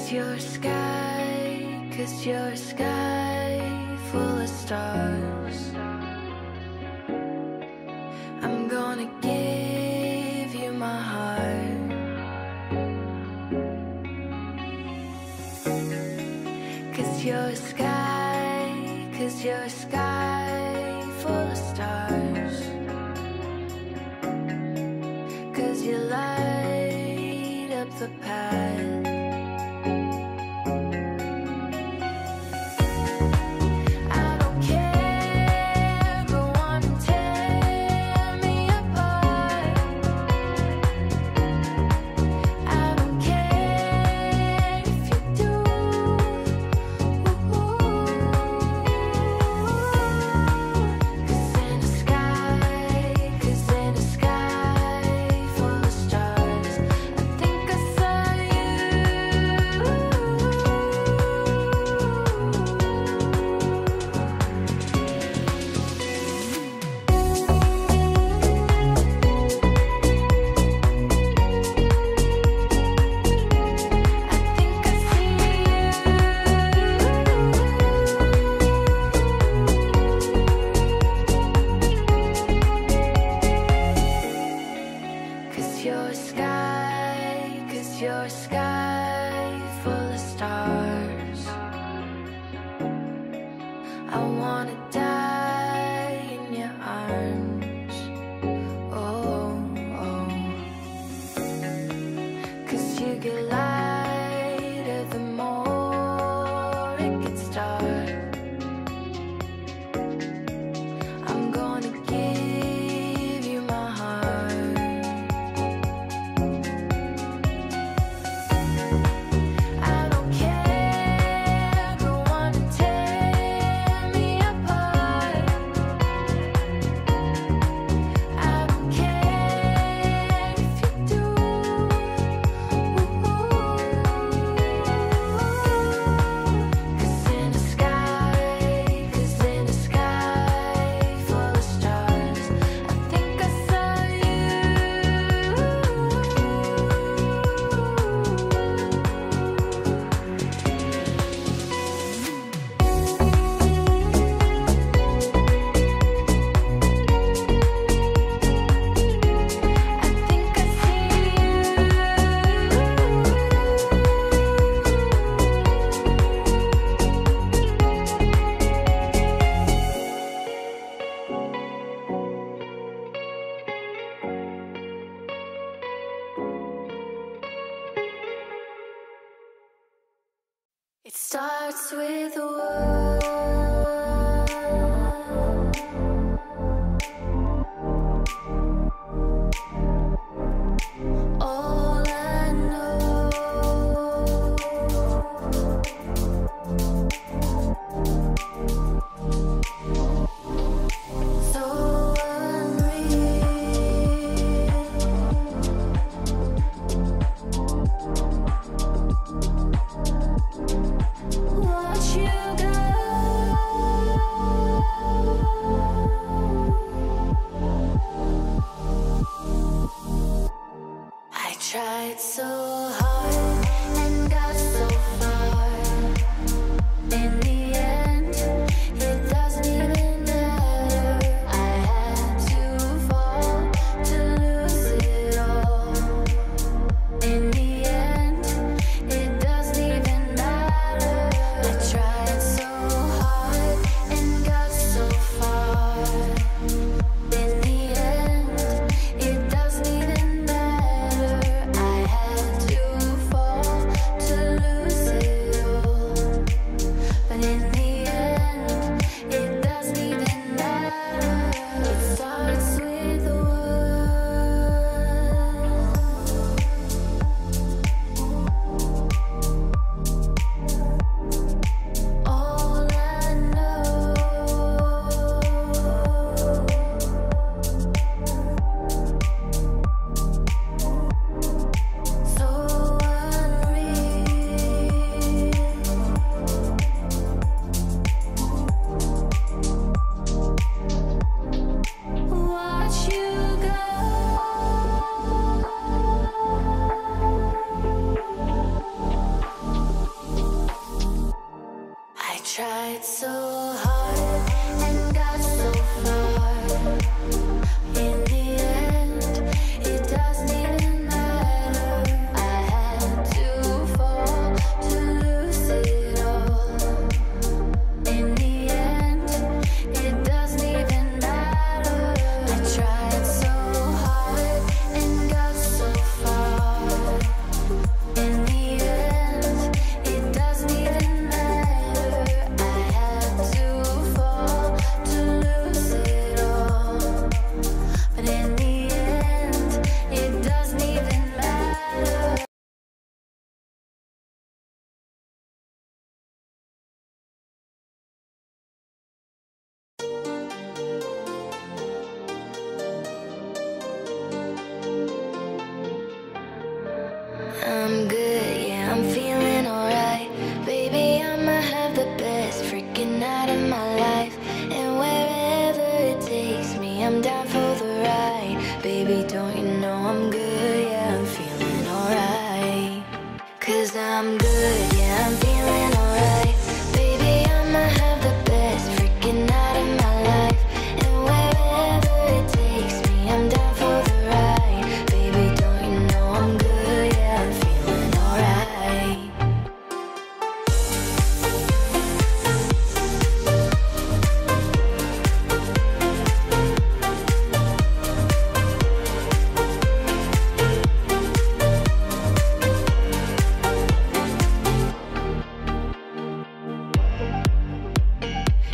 'Cause you're a sky, 'cause you're a sky full of stars. I'm gonna give you my heart. 'Cause you're a sky, 'cause you're a sky full of stars. 'Cause you light up the path. It starts with a word. All I know, so unreal. Watch you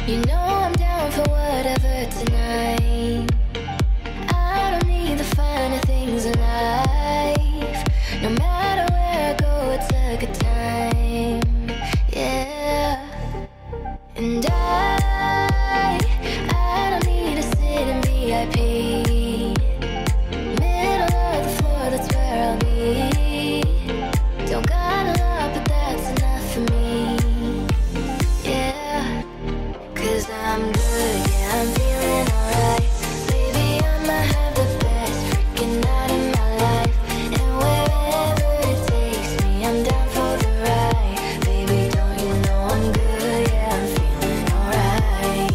You know I'm down for whatever tonight. I don't need the finer things in life. No matter where I go, it's a good time. Yeah. And I, I don't need to sit in V I P. Middle of the floor, that's where I'll be. Don't got a lot, but that's enough for me. Yeah. Cause I'm good, yeah, I'm feeling alright. Baby, I'ma have the best freaking night in my life. And wherever it takes me, I'm down for the ride. Baby, don't you know I'm good, yeah, I'm feeling alright.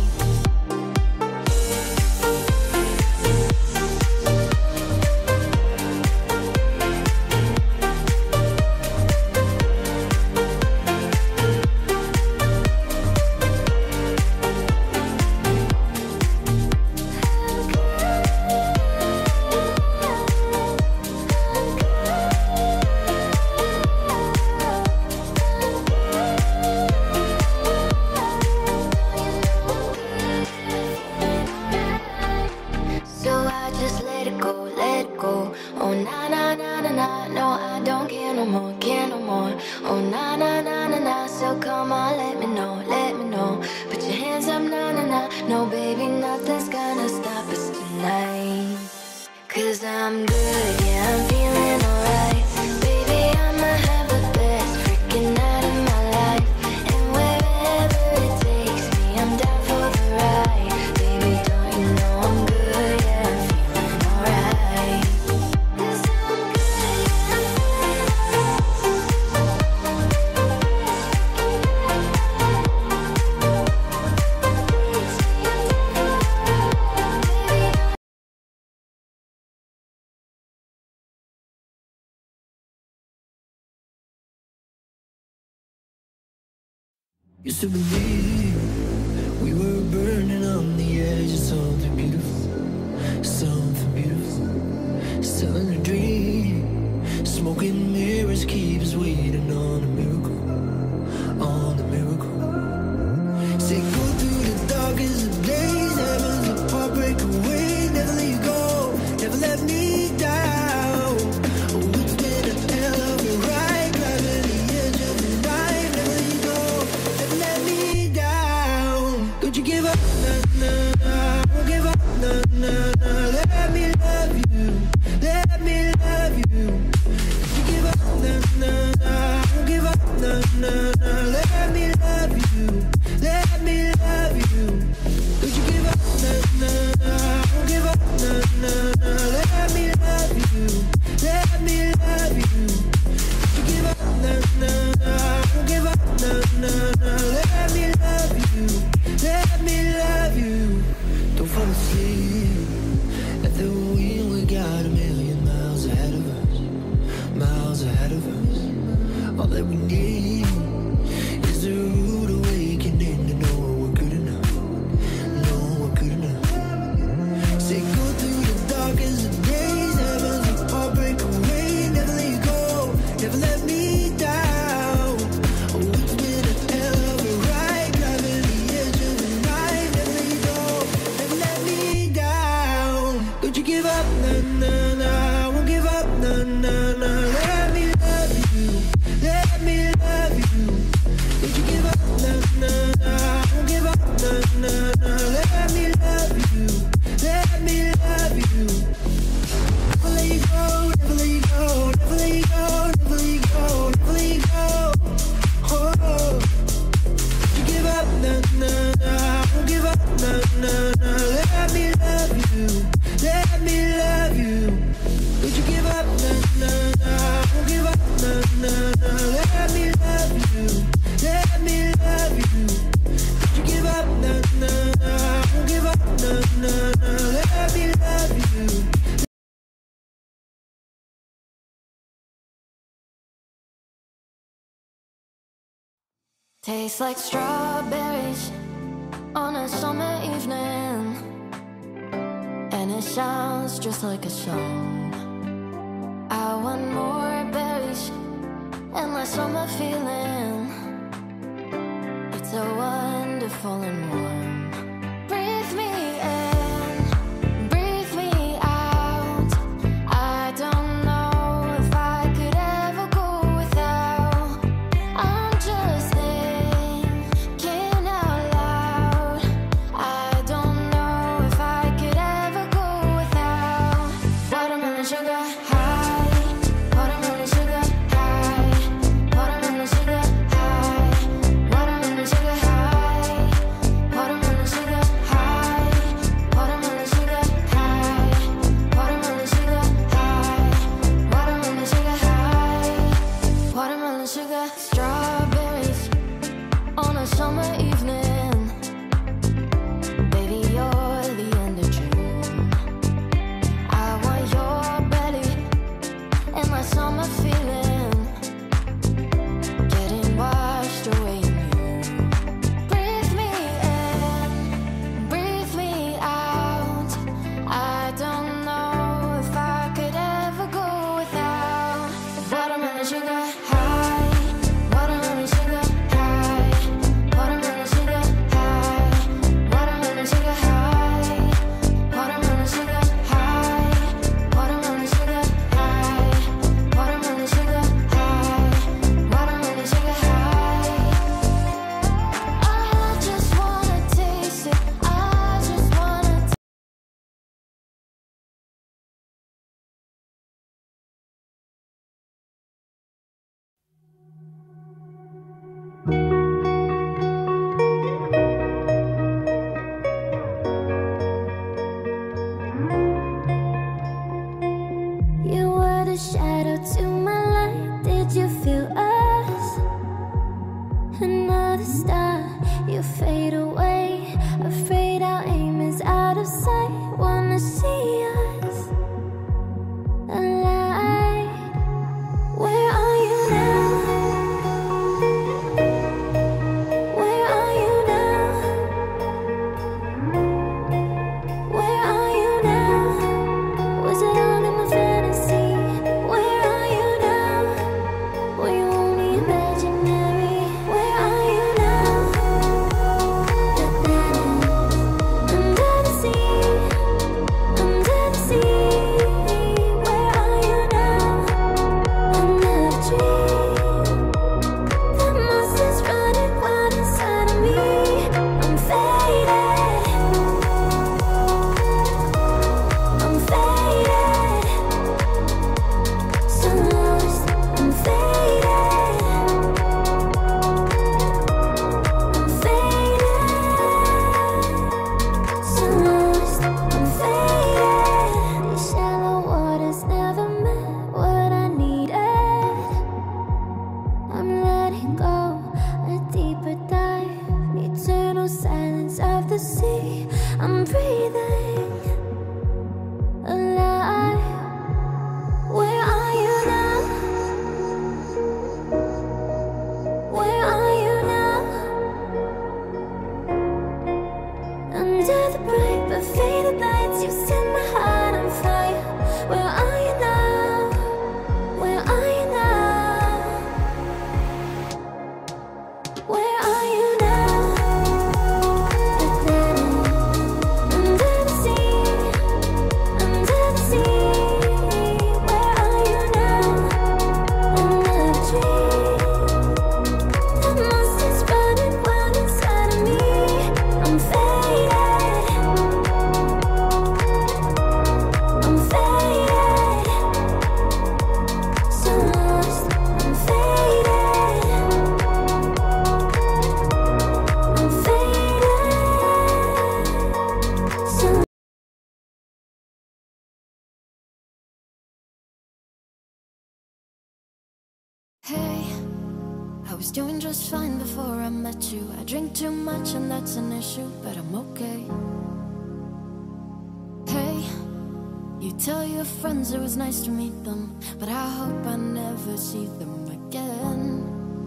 So I just let it go, let it go. Oh na na na na na, no I don't care no more, care no more. Oh na na na na na, so come on, let me know, let me know. Put your hands up, na na na. No baby, nothing's gonna stop us tonight. Cause I'm good, yeah, I'm feeling alright. Baby, I'ma have the best freaking night of my life. And wherever it takes me, I'm down for the ride. Baby, don't you know I'm good, yeah, I'm feeling alright. Cause I'm good, Used to believe we were burning on the edge of something beautiful, something beautiful. Still in a dream, smoking mirrors keep us waiting on a miracle, on a miracle. Say go through the darkest of days, heaven's a heartbreak away. Never let you go, never let me down. Oh, it's been a hell of a ride, driving the edge of the night. Never let you go, never let me down. Don't you give up, nah, nah, nah. Won't give up, nah, nah, nah. Let me love you, let me love you. Don't you give up, nah, nah, nah. Won't give up, nah, nah, nah. Let me love you, let me love you. Don't you give up, nah, nah, nah. Won't give up, nah, nah, nah. Let me love you, let me love you. Don't you give up, nah, nah, nah. Won't give up, nah, nah, nah. Let me love you, let me love you. Don't fall asleep at the wheel. We got a million miles ahead of us, miles ahead of us. All that we need is a rude awakening to know we're good enough, know we're good enough. Say go through the darkest of days, heaven's a heartbreak away. Never let you go, never let me down. Oh, it's been a hell of a ride, driving the edge of the night. Never let you go, never let me down. Don't you give up, nah, nah, nah. Won't give up, nah, nah, nah. Let me love you, let me love you. Don't you give up, nah, nah, nah. Won't give up, nah, nah, nah. Let me love you, let me love you. Never let you go, never let you go, never let you go, never let you go, never let you go. Oh, don't you give up, nah, nah, nah. Won't give up, nah, nah, nah. Let me love you, let me love you. Don't you give up, nah, nah, nah. Won't give up, nah, nah, nah. Let me love you, let me love you. Don't you give up, nah, nah, nah. Won't give up, nah, nah, nah. Let me love you. tastes like strawberries on a summer evening, and it sounds just like a song. I want more berries and my summer feeling. It's so wonderful and warm. see I'm breathing alive. Where are you now? Where are you now? Under the bright but faded lights, you set my heart on fire. Where are you now? Where are you now? Where are you now? Under the sea, under the sea. Where are you now? Another dream. The monster's running wild inside of me. I'm faded. I'm faded. So lost. I'm faded. I'm faded. So Hey, I was doing just fine before I met you. I drink too much and that's an issue, but I'm okay. Hey, you tell your friends it was nice to meet them, but I hope I never see them again.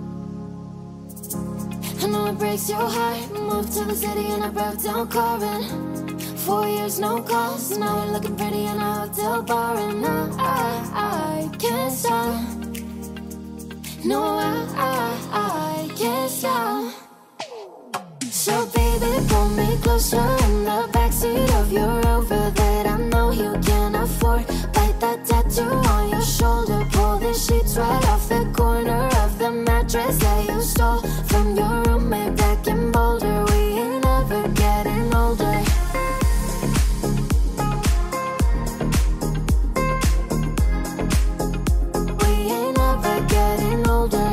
I know it breaks your heart. Moved to the city and I broke down crying. Four years no calls, now we're looking pretty in a hotel bar, and I, I, I can't stop. No, I, I, I can't stop. So baby, pull me closer in the backseat of your Rover that I know you can afford. Bite that tattoo on your shoulder. Pull the sheets right off the corner of the mattress that you stole from your roommate back in Boulder. We ain't ever getting older. We ain't ever getting older.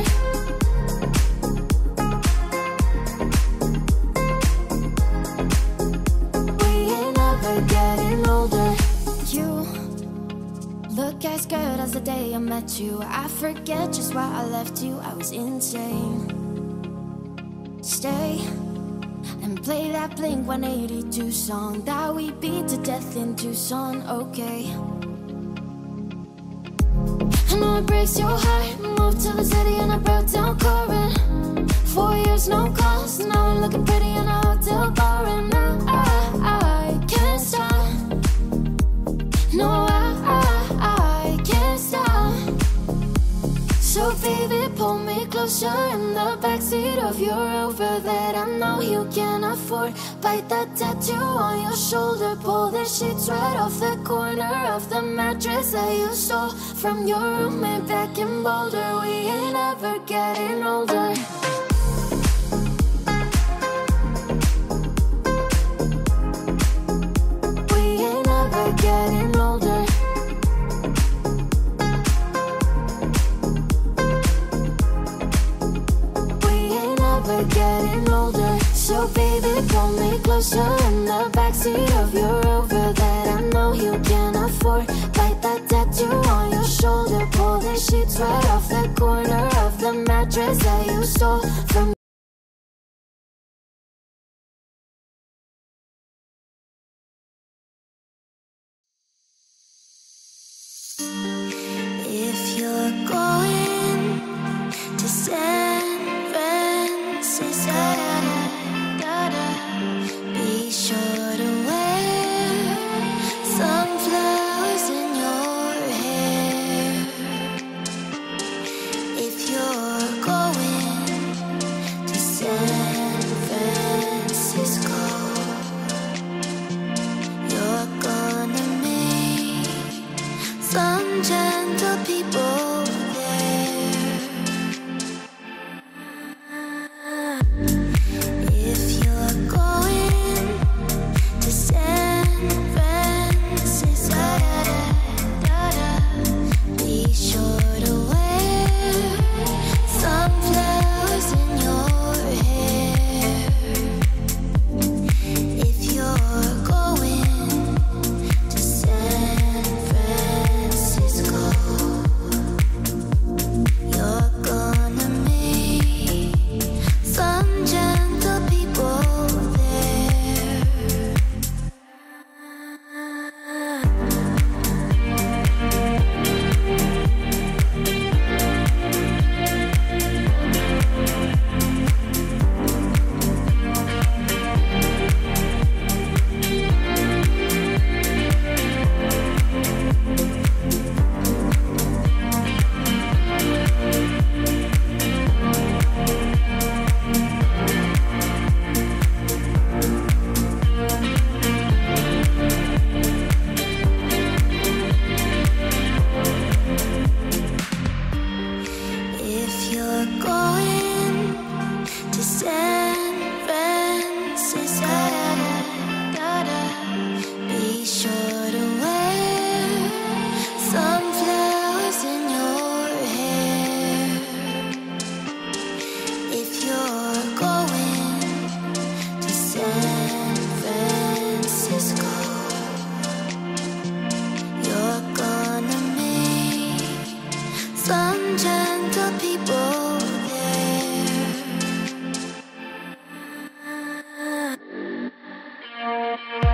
We ain't ever getting older. You look as good as the day I met you. I forget just why I left you. I was insane. Stay and play that Blink one eighty-two song that we beat to death in Tucson, okay? I know it breaks your heart. Moved to the city and I broke down crying. Four years no calls, now we're looking pretty in a hotel bar, and I, I, I can't stop. No, I, I, I can't stop. So baby, pull me closer in the backseat of your Rover that I know you can afford. Bite that tattoo on your shoulder. Pull the sheets right off the corner of the mattress that you stole from your roommate back in Boulder. We ain't ever getting older. We ain't ever getting older. We're getting older. So baby, pull me closer in the backseat of your Rover that I know you can afford. Bite that tattoo on your shoulder. Pull the sheets right off the corner of the mattress that you stole from. if you're going to San Francisco, be sure to wear some flowers in your hair. If you're going to San Francisco, you're gonna meet some gentle people there. If you're going to San Francisco, be sure to wear some flowers in your hair. If you're going to San Francisco, Bye.